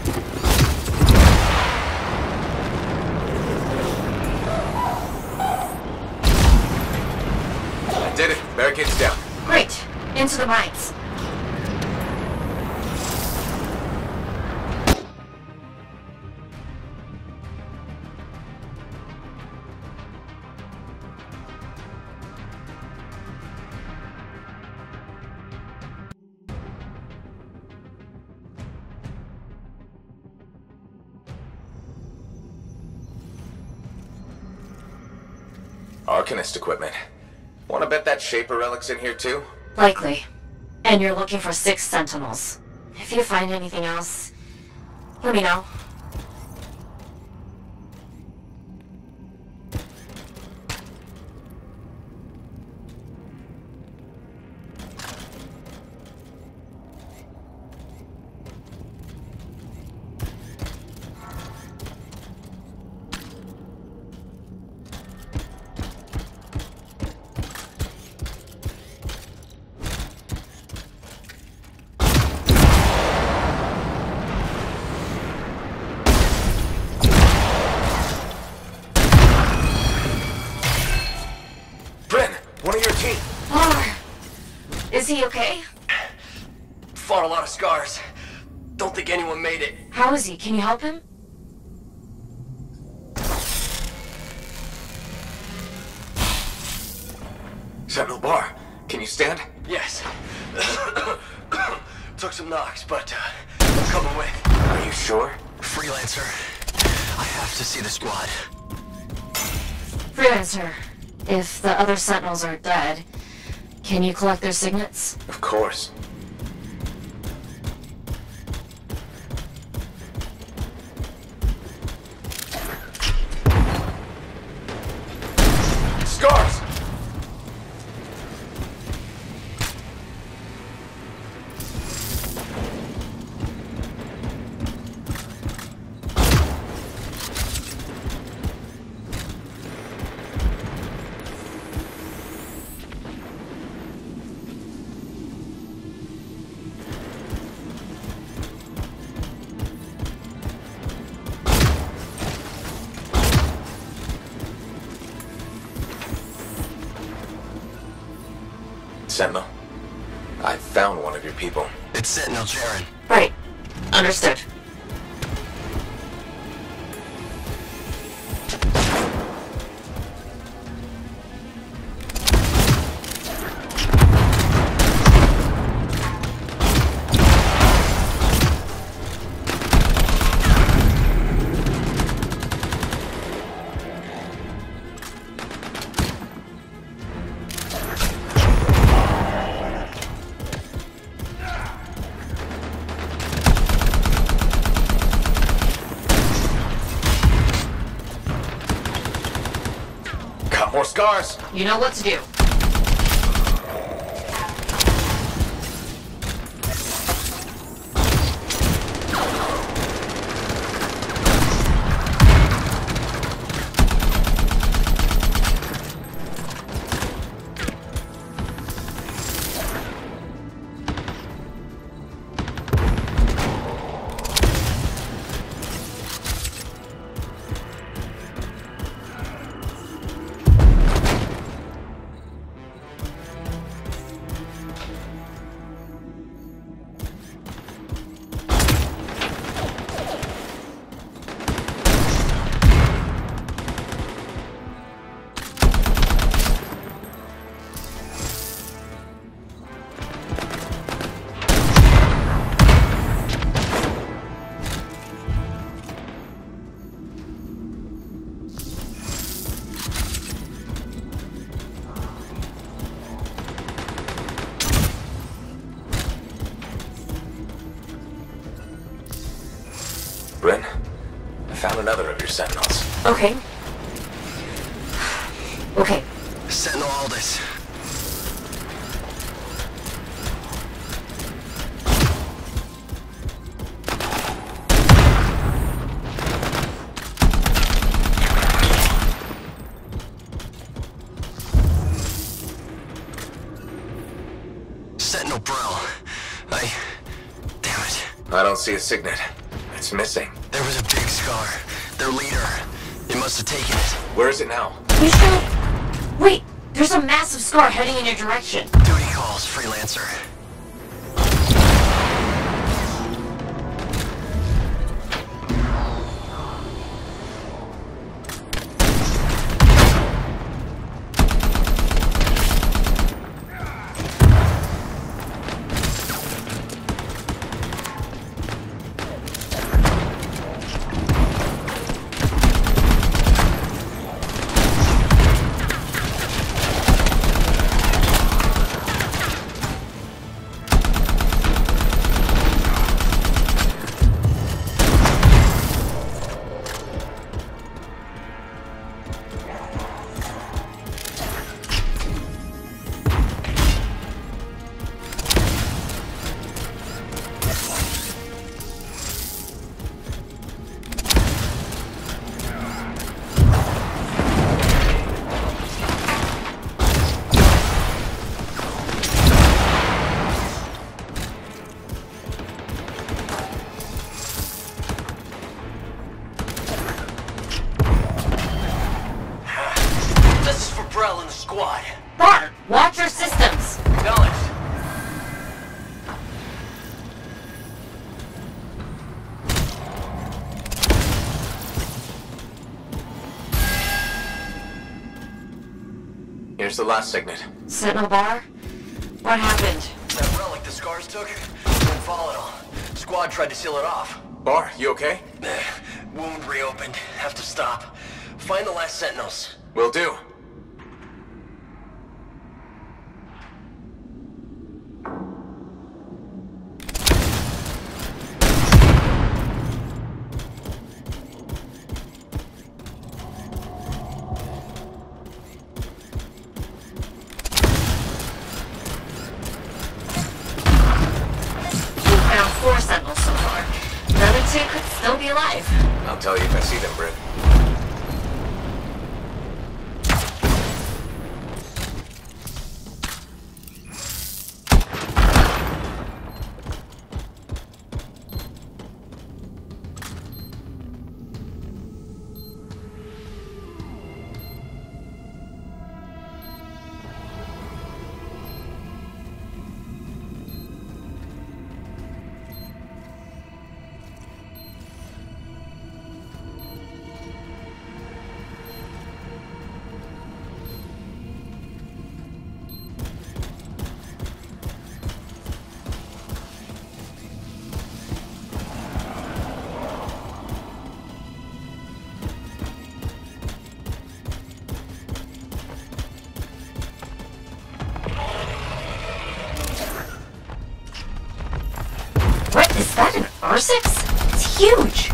S3: I did it. Barricade's down.
S10: Great. Into the mines.
S3: Arcanist equipment. Wanna bet that Shaper relic's in here too?
S10: Likely. And you're looking for six Sentinels. If you find anything else, let me know. Is he okay?
S11: Fought a lot of scars. Don't think anyone made it.
S10: How is he? Can you help him?
S3: Sentinel Bar, can you stand?
S11: Yes. Took some knocks, but uh, I'm coming with.
S3: Are you sure?
S6: Freelancer, I have to see the squad.
S10: Freelancer, if the other Sentinels are dead, can you collect their signets?
S3: Of course. Scars! Sentinel, I found one of your people.
S6: It's Sentinel Jaren.
S10: Right. Understood.
S3: More scars.
S10: You know what to do.
S3: Bryn, I found another of your sentinels.
S10: Okay. Okay.
S6: Sentinel Aldous. Sentinel Brill. I... Damn it.
S3: I don't see a signet. It's missing.
S6: There was a big scar. Their leader. They must have taken it.
S3: Where is it now?
S10: You sure? Wait, there's a massive scar heading in your direction.
S6: Duty calls, Freelancer.
S3: Here's the last signet.
S10: Sentinel bar? What happened?
S11: That relic the scars took? Been volatile. Squad tried to seal it off.
S3: Bar, you okay?
S11: Wound reopened. Have to stop. Find the last sentinels.
S3: Will do.
S10: Found four sentinels so far. The other two could still be alive.
S3: I'll tell you if I see them, Britt.
S10: What, is that an R six? It's huge!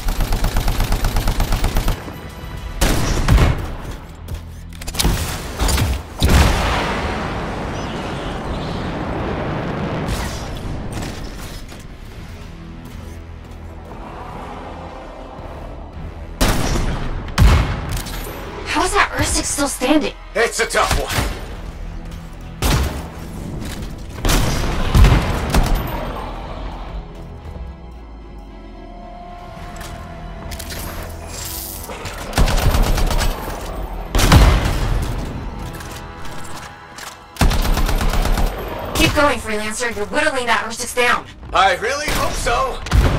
S10: How is that R six still standing?
S3: It's a tough one.
S10: Keep going, Freelancer. You're whittling that R six down.
S3: I really hope so.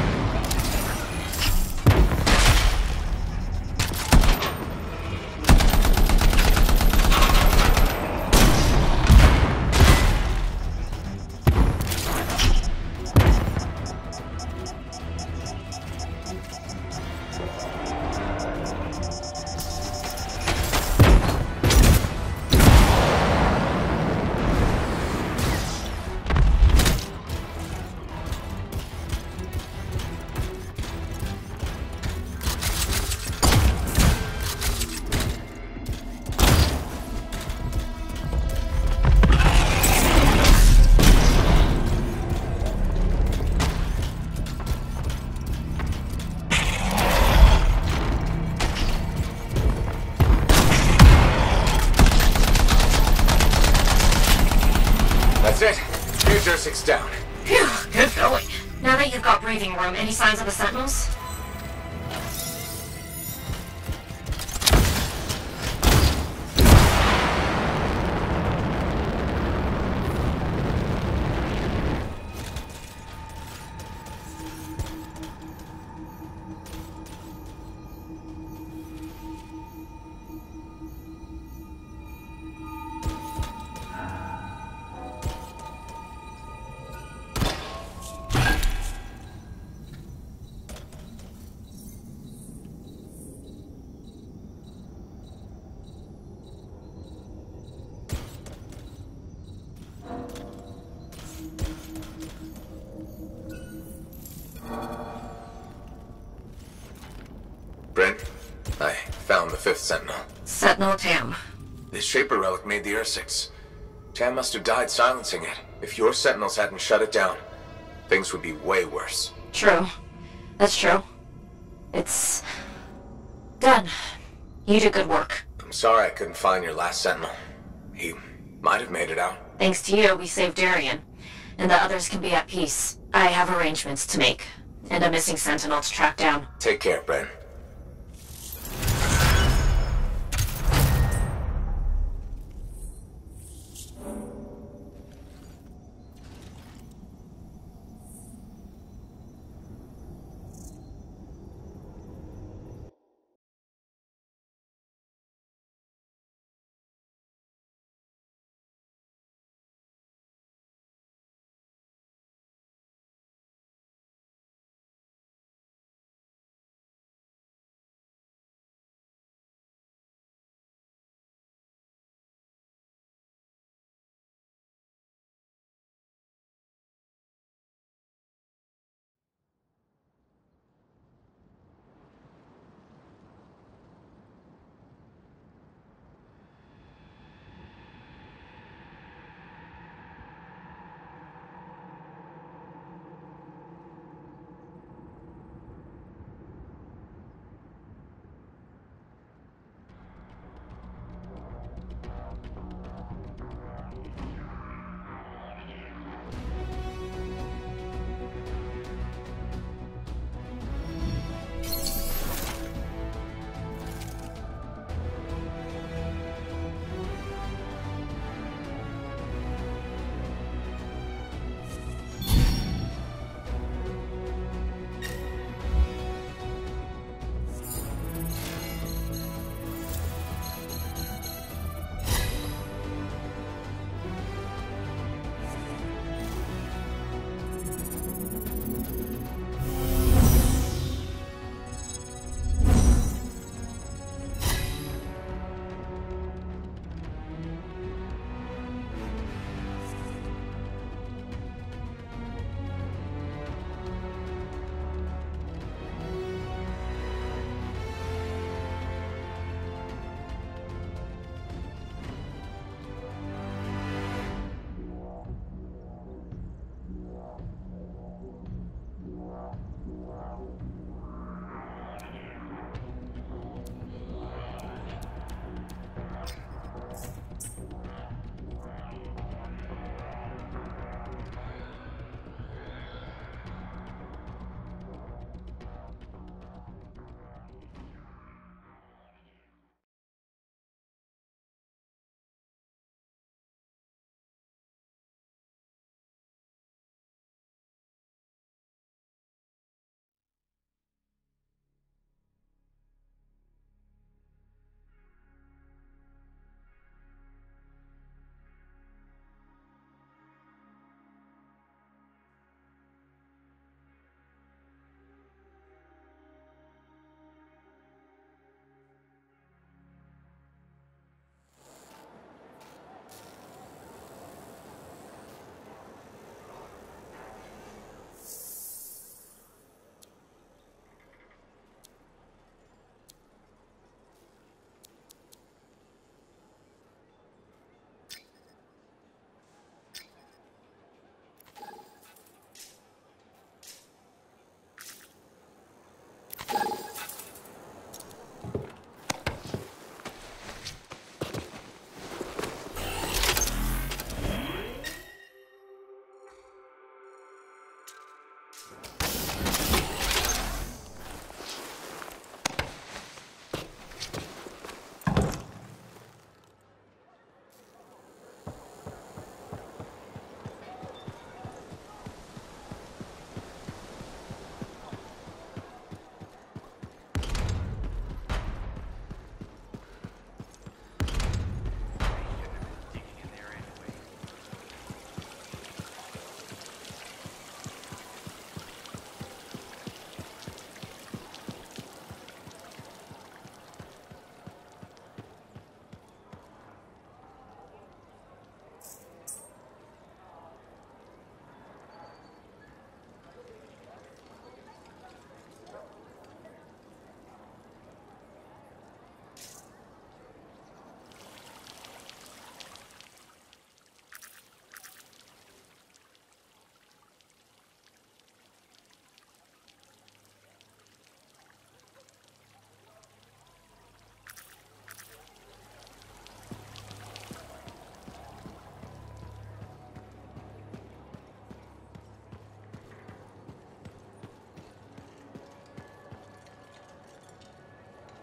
S3: That's it. Here's your six down.
S10: Phew, good going. Now that you've got breathing room, any signs of the sentinels?
S3: Brent, I found the fifth sentinel.
S10: Sentinel Tam.
S3: This Shaper relic made the Ursix. Tam must have died silencing it. If your sentinels hadn't shut it down, things would be way worse.
S10: True. That's true. It's... done. You did good work.
S3: I'm sorry I couldn't find your last sentinel. He might have made it out.
S10: Thanks to you, we saved Darien. And the others can be at peace. I have arrangements to make. And a missing sentinel to track down.
S3: Take care, Brent.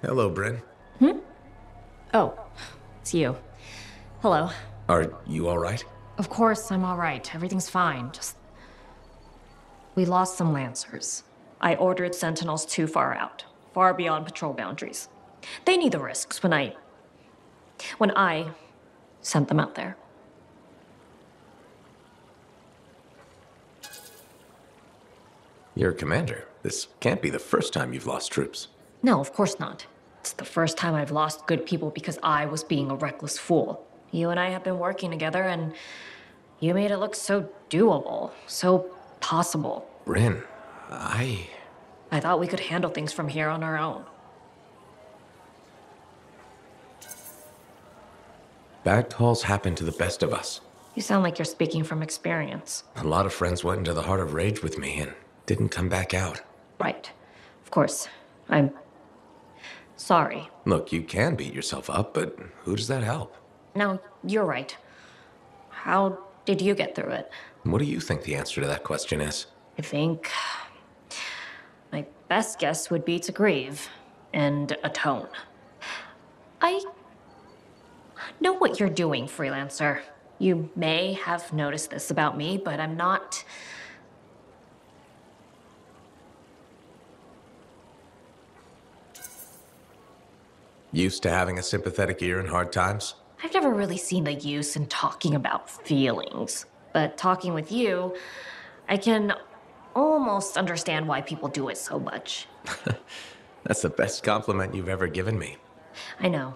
S9: Hello, Bryn.
S10: Hmm? Oh, it's you. Hello.
S9: Are you alright?
S10: Of course, I'm alright. Everything's fine. Just... We lost some Lancers. I ordered Sentinels too far out. Far beyond patrol boundaries. They need the risks when I... When I sent them out there.
S9: You're a commander. This can't be the first time you've lost troops.
S10: No, of course not. It's the first time I've lost good people because I was being a reckless fool. You and I have been working together, and you made it look so doable, so possible.
S9: Bryn, I...
S10: I thought we could handle things from here on our own.
S9: Bad calls happen to the best of us.
S10: You sound like you're speaking from experience.
S9: A lot of friends went into the heart of rage with me and didn't come back out.
S10: Right. Of course. I'm... sorry.
S9: Look, you can beat yourself up, but who does that help?
S10: No, you're right. How did you get through it?
S9: What do you think the answer to that question is?
S10: I think... my best guess would be to grieve and atone. I know what you're doing, freelancer. You may have noticed this about me, but I'm not...
S9: Used to having a sympathetic ear in hard times?
S10: I've never really seen the use in talking about feelings. But talking with you, I can almost understand why people do it so much.
S9: That's the best compliment you've ever given me.
S10: I know.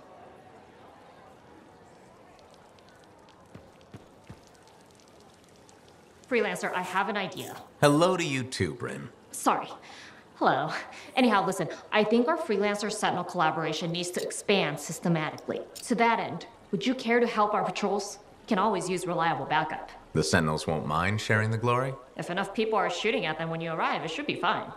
S10: Freelancer, I have an idea.
S9: Hello to you too, Bryn.
S10: Sorry. Hello. Anyhow, listen, I think our Freelancer Sentinel collaboration needs to expand systematically. To that end, would you care to help our patrols? We can always use reliable backup.
S9: The Sentinels won't mind sharing the glory?
S10: If enough people are shooting at them when you arrive, it should be fine.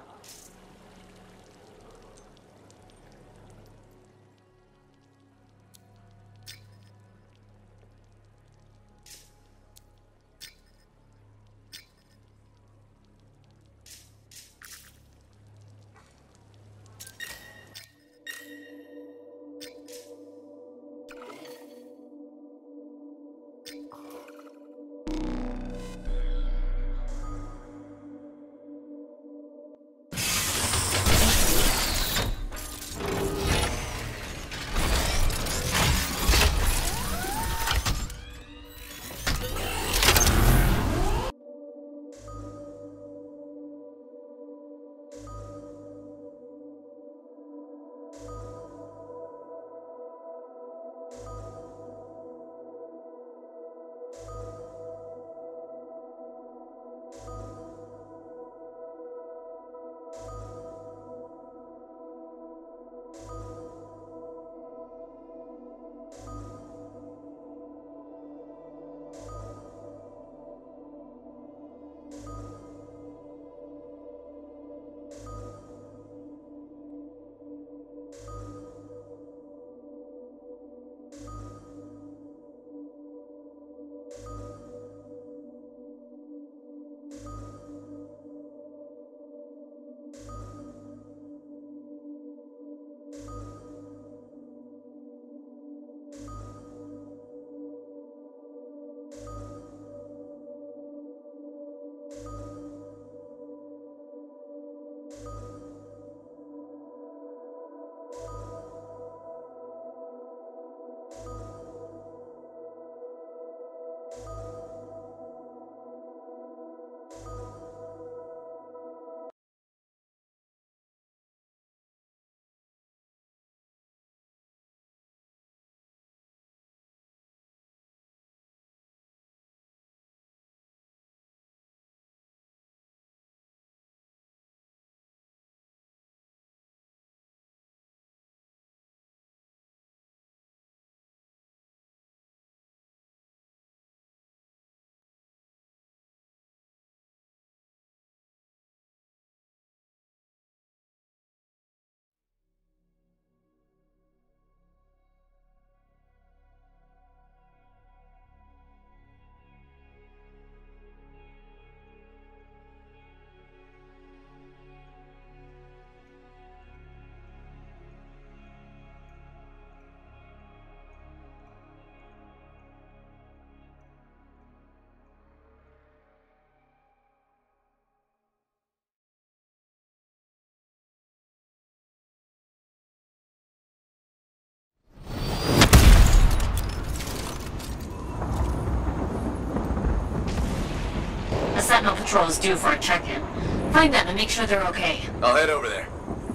S10: Patrol is due for a check-in. Find them and make sure they're okay.
S3: I'll head over there.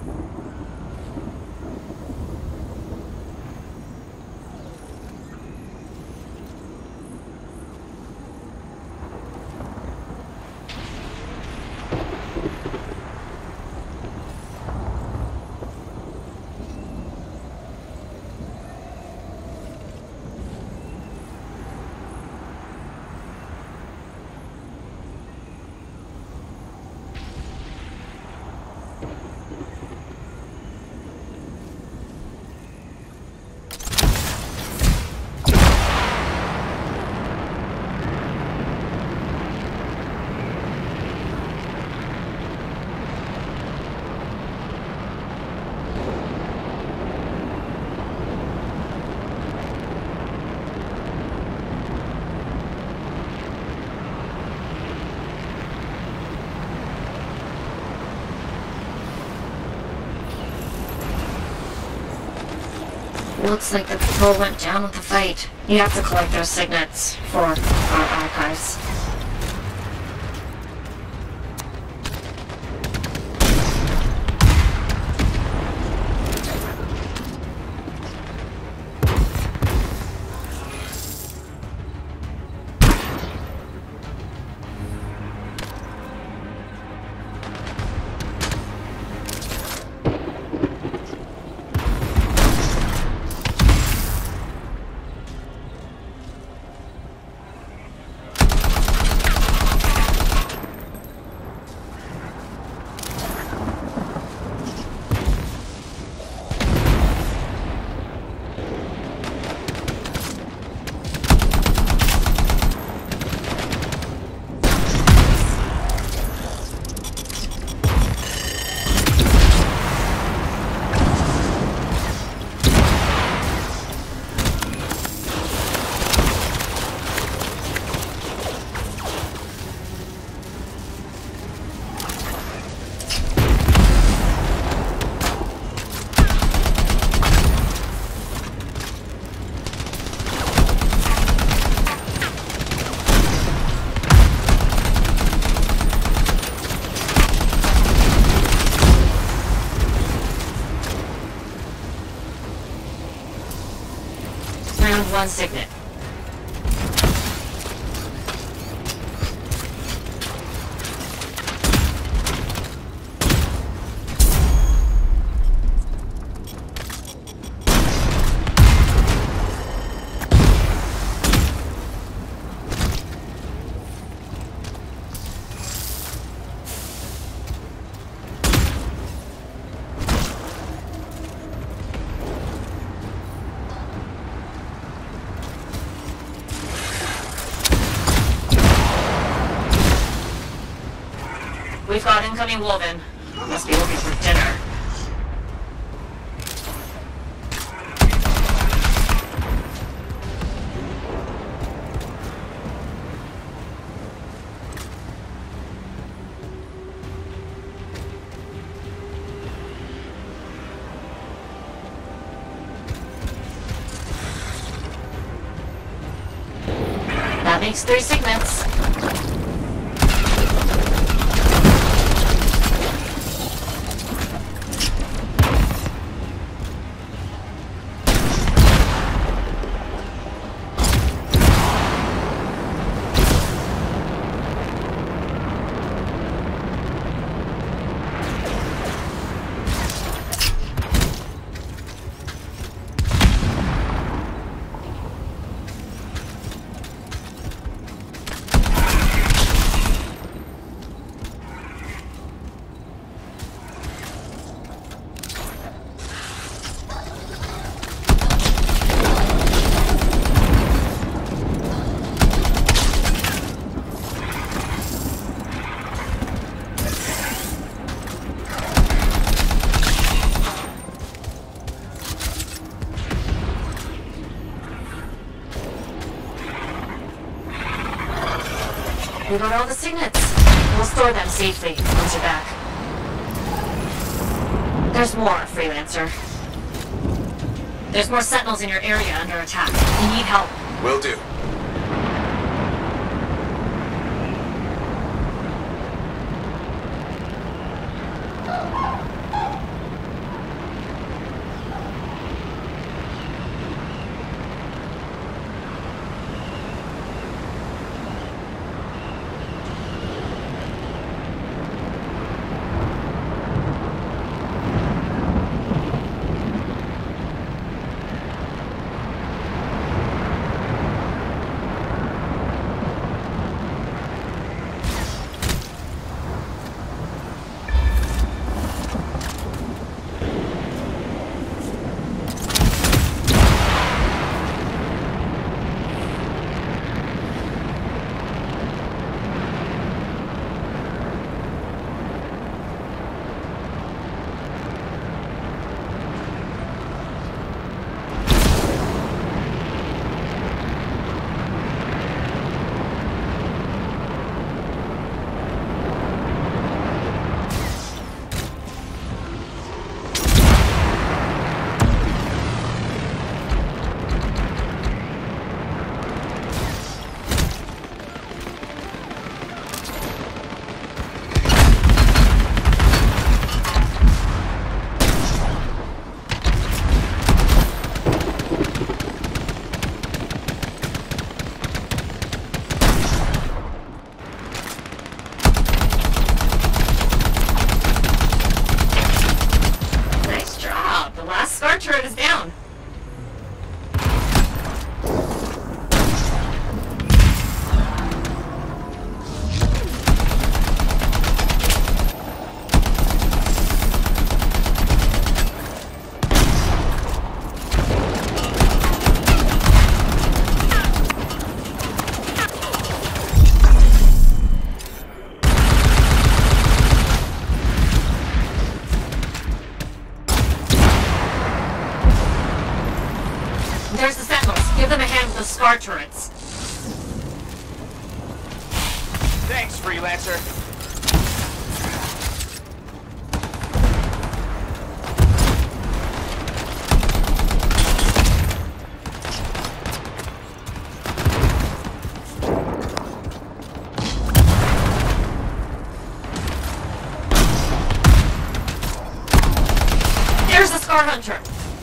S10: Looks like the patrol went down with the fight. You have to collect those signets for our archives. One signet. We've got incoming Wolven. Must be looking for dinner. That makes three signets. We got all the signets. We'll store them safely once you're back. There's more, Freelancer. There's more sentinels in your area under attack. You need help.
S3: Will do.
S10: scar turrets.
S3: Thanks, Freelancer.
S10: There's the Scar Hunter.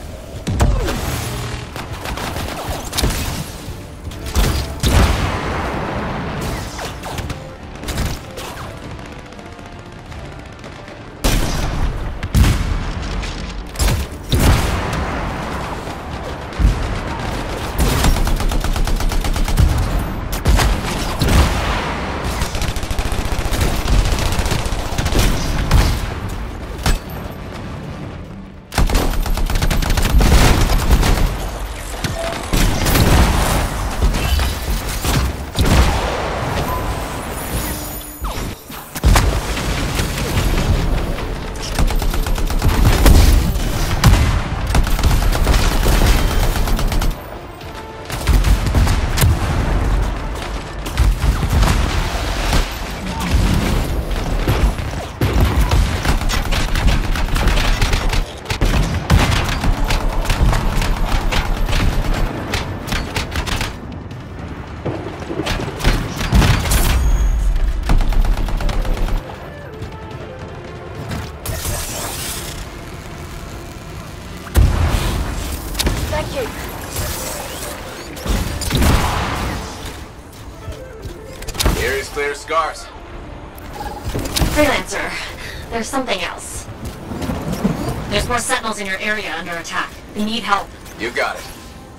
S3: Area's clear of scars.
S10: Freelancer, there's something else. There's more sentinels in your area under attack. They need help.
S3: You got it.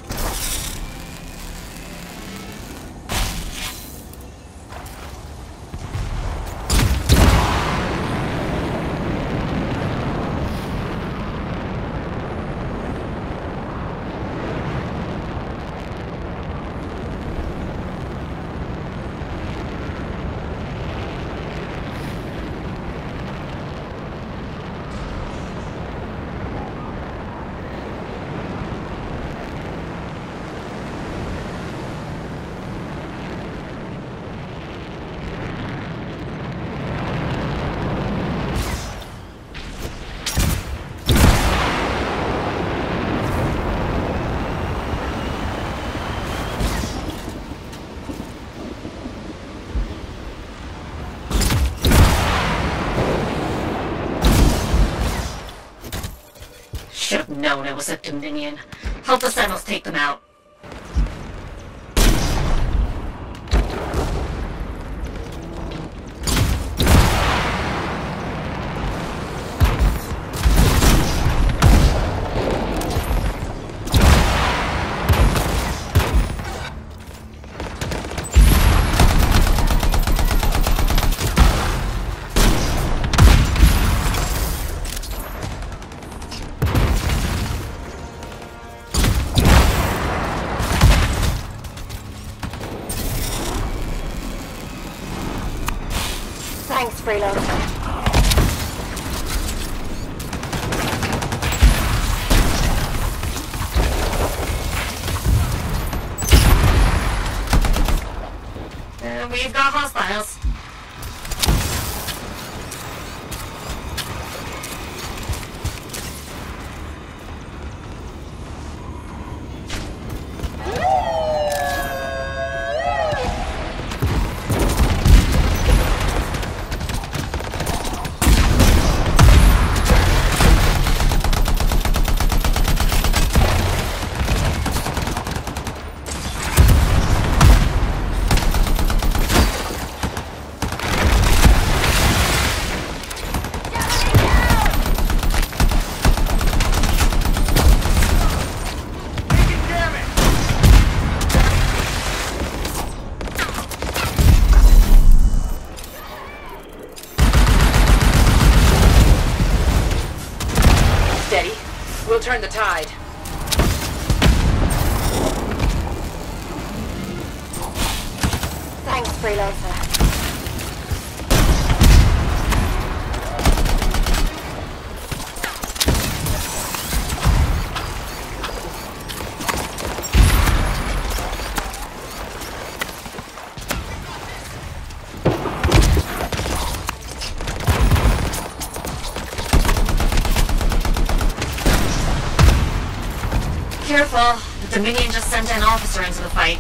S10: Should've known it was a Dominion. Help the Sentinels take them out. Thanks, Freelancer. Uh, we've got hostiles.
S2: We'll turn the tide. Thanks, Freelancer.
S10: Careful. The Dominion just sent an officer into the fight.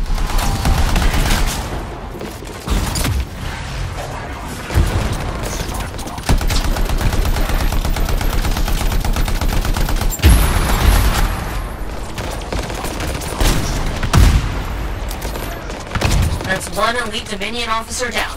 S10: That's one elite Dominion officer down.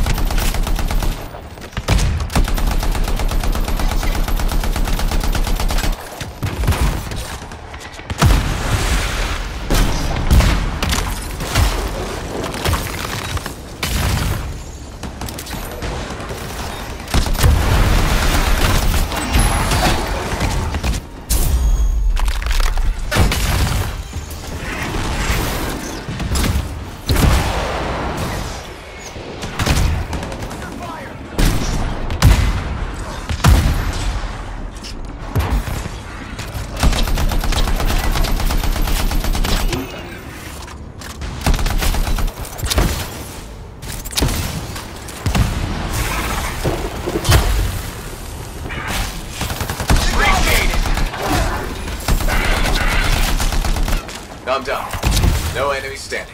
S3: I'm done. No enemies standing.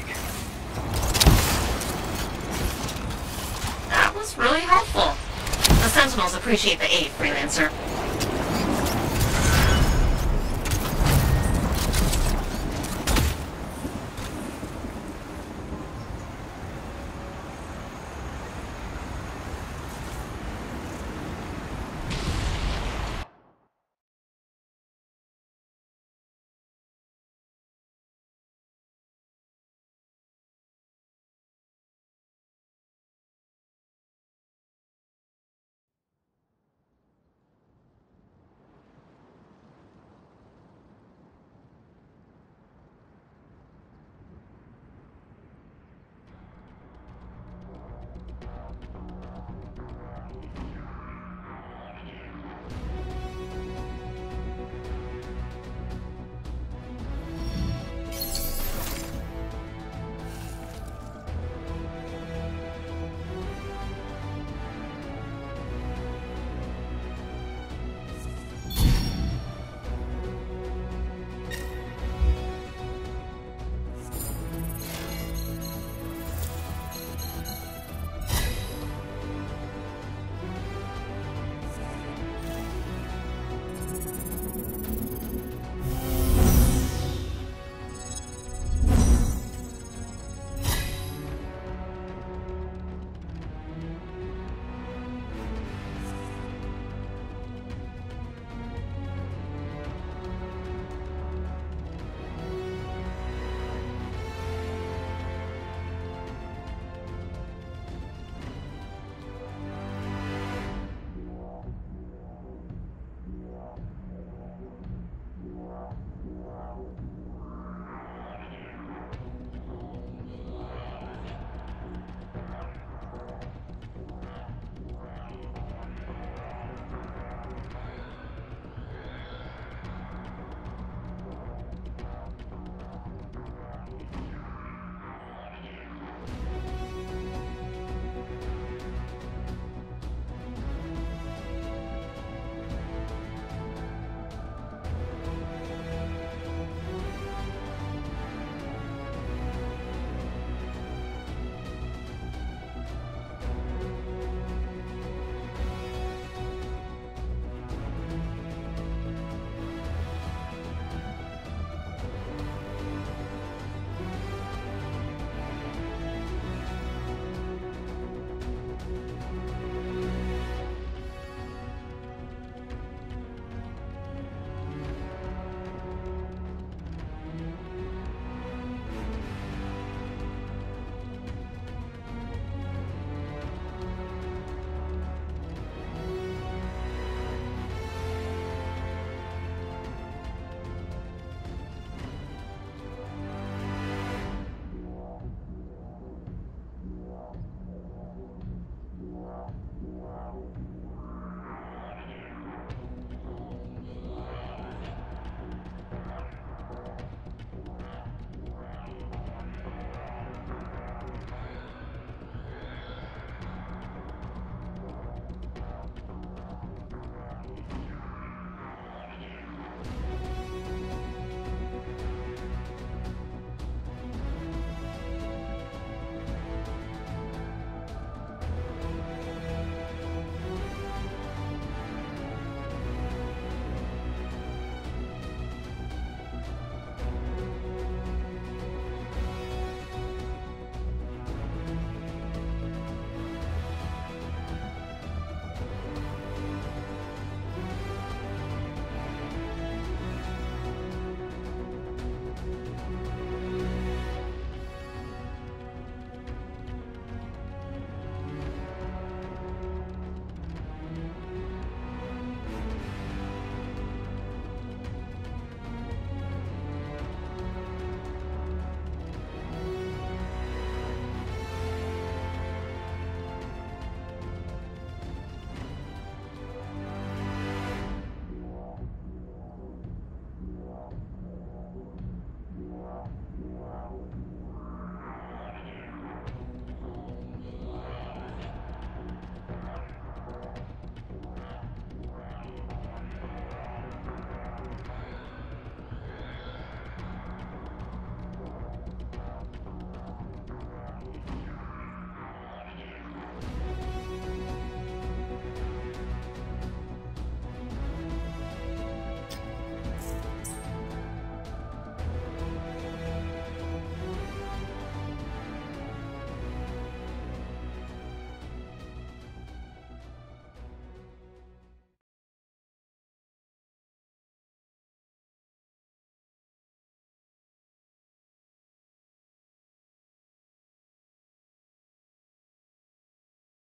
S10: That was really helpful. The Sentinels appreciate the aid, Freelancer.